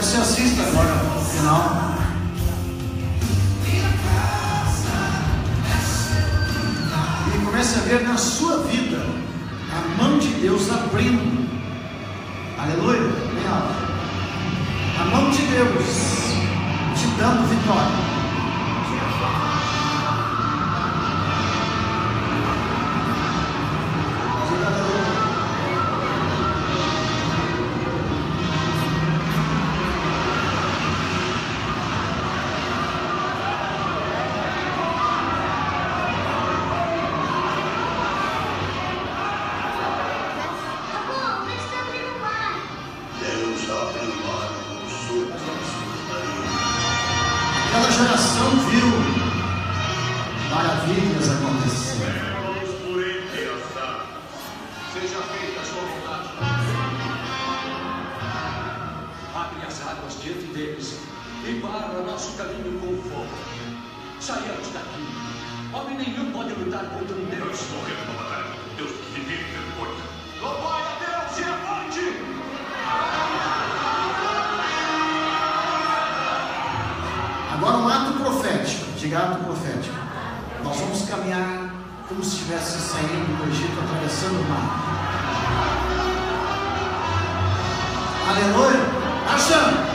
que você assista agora no final. E comece a ver na sua vida a mão de Deus abrindo. Aleluia. Bem alto. A mão de Deus te dando vitória. Aquela geração viu maravilhas acontecer. Seja feita a sua vontade. Abre as águas diante deles e barra nosso caminho com fogo. Saiamos daqui. Homem nenhum pode lutar contra um Deus. Eu estou vendo uma batalha contra Deus que vive e depois. Louvai a Deus e avante! Agora um ato profético. Diga ato profético. Nós vamos caminhar como se estivesse saindo do Egito, atravessando o mar. Aleluia. Marchando.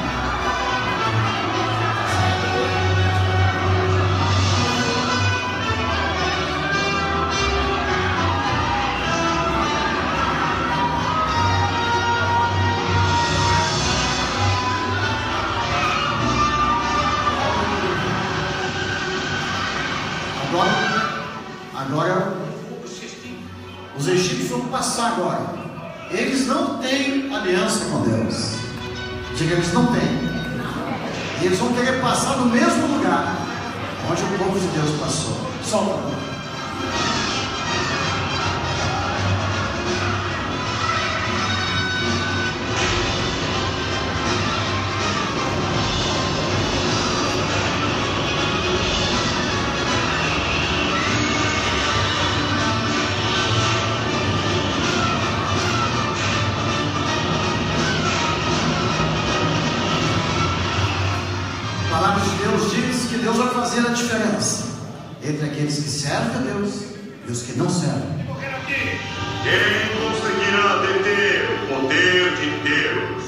Agora, os egípcios vão passar agora. Eles não têm aliança com Deus. Diga, eles não têm. E eles vão querer passar no mesmo lugar onde o povo de Deus passou. Solta. A palavra de Deus diz que Deus vai fazer a diferença entre aqueles que servem a Deus e os que não servem. Quem conseguirá deter o poder de Deus?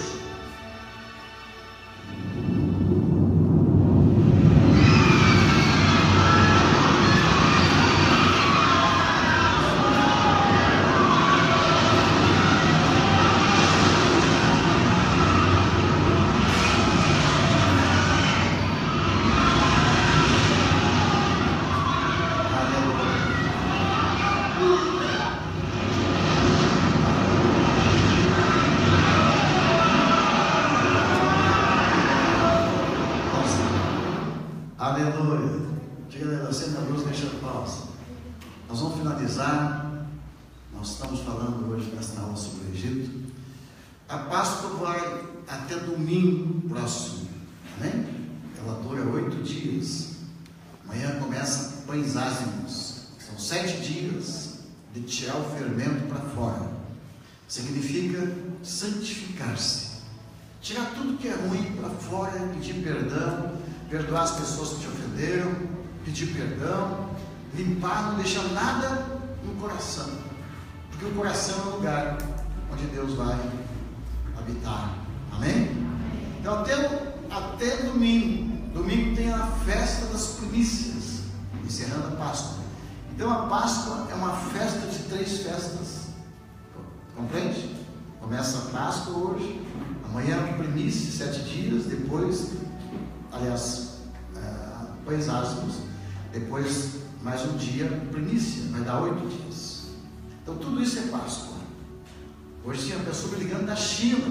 Aleluia. Diga, acenda a luz, deixa a pausa. Nós vamos finalizar. Nós estamos falando hoje nesta aula sobre o Egito. A Páscoa vai até domingo próximo. Amém? Ela dura 8 dias. Amanhã começa pães ázimos. São 7 dias de tirar o fermento para fora. Significa santificar-se. Tirar tudo que é ruim para fora, pedir perdão, perdoar as pessoas que te ofenderam, pedir perdão, limpar, não deixar nada no coração, porque o coração é o lugar onde Deus vai habitar. Amém? Então até domingo tem a festa das primícias, encerrando a Páscoa. Então a Páscoa é uma festa de 3 festas, compreende? Começa a Páscoa hoje, amanhã é primícia, 7 dias, depois, aliás, pães ázimos, depois mais um dia, primícia, vai dar 8 dias. Então tudo isso é Páscoa. Hoje tinha pessoa me ligando da China,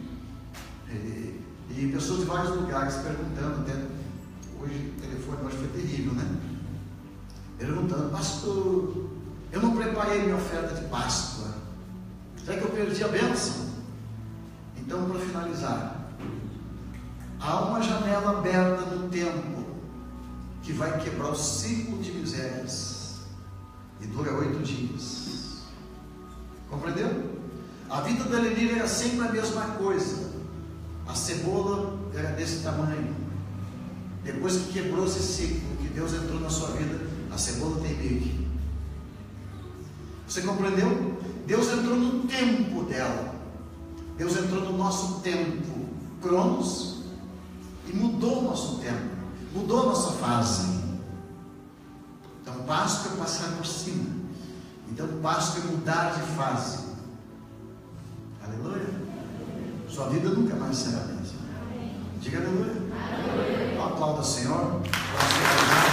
e pessoas de vários lugares perguntando, até hoje o telefone hoje foi terrível, né? Perguntando: pastor, eu não preparei minha oferta de Páscoa, será que eu perdi a bênção? Então, para finalizar, há uma janela aberta no tempo que vai quebrar o ciclo de misérias e dura 8 dias. Compreendeu? A vida da Lenira era sempre a mesma coisa. A cebola era desse tamanho. Depois que quebrou esse ciclo, que Deus entrou na sua vida, a cebola tem bico. Você compreendeu? Deus entrou no tempo dela. Deus entrou no nosso tempo, Cronos, e mudou o nosso tempo, mudou a nossa fase. Então, Páscoa é passar por cima. Então, Páscoa é mudar de fase. Aleluia. Sua vida nunca mais será a mesma. Diga aleluia. Aplauda o Senhor.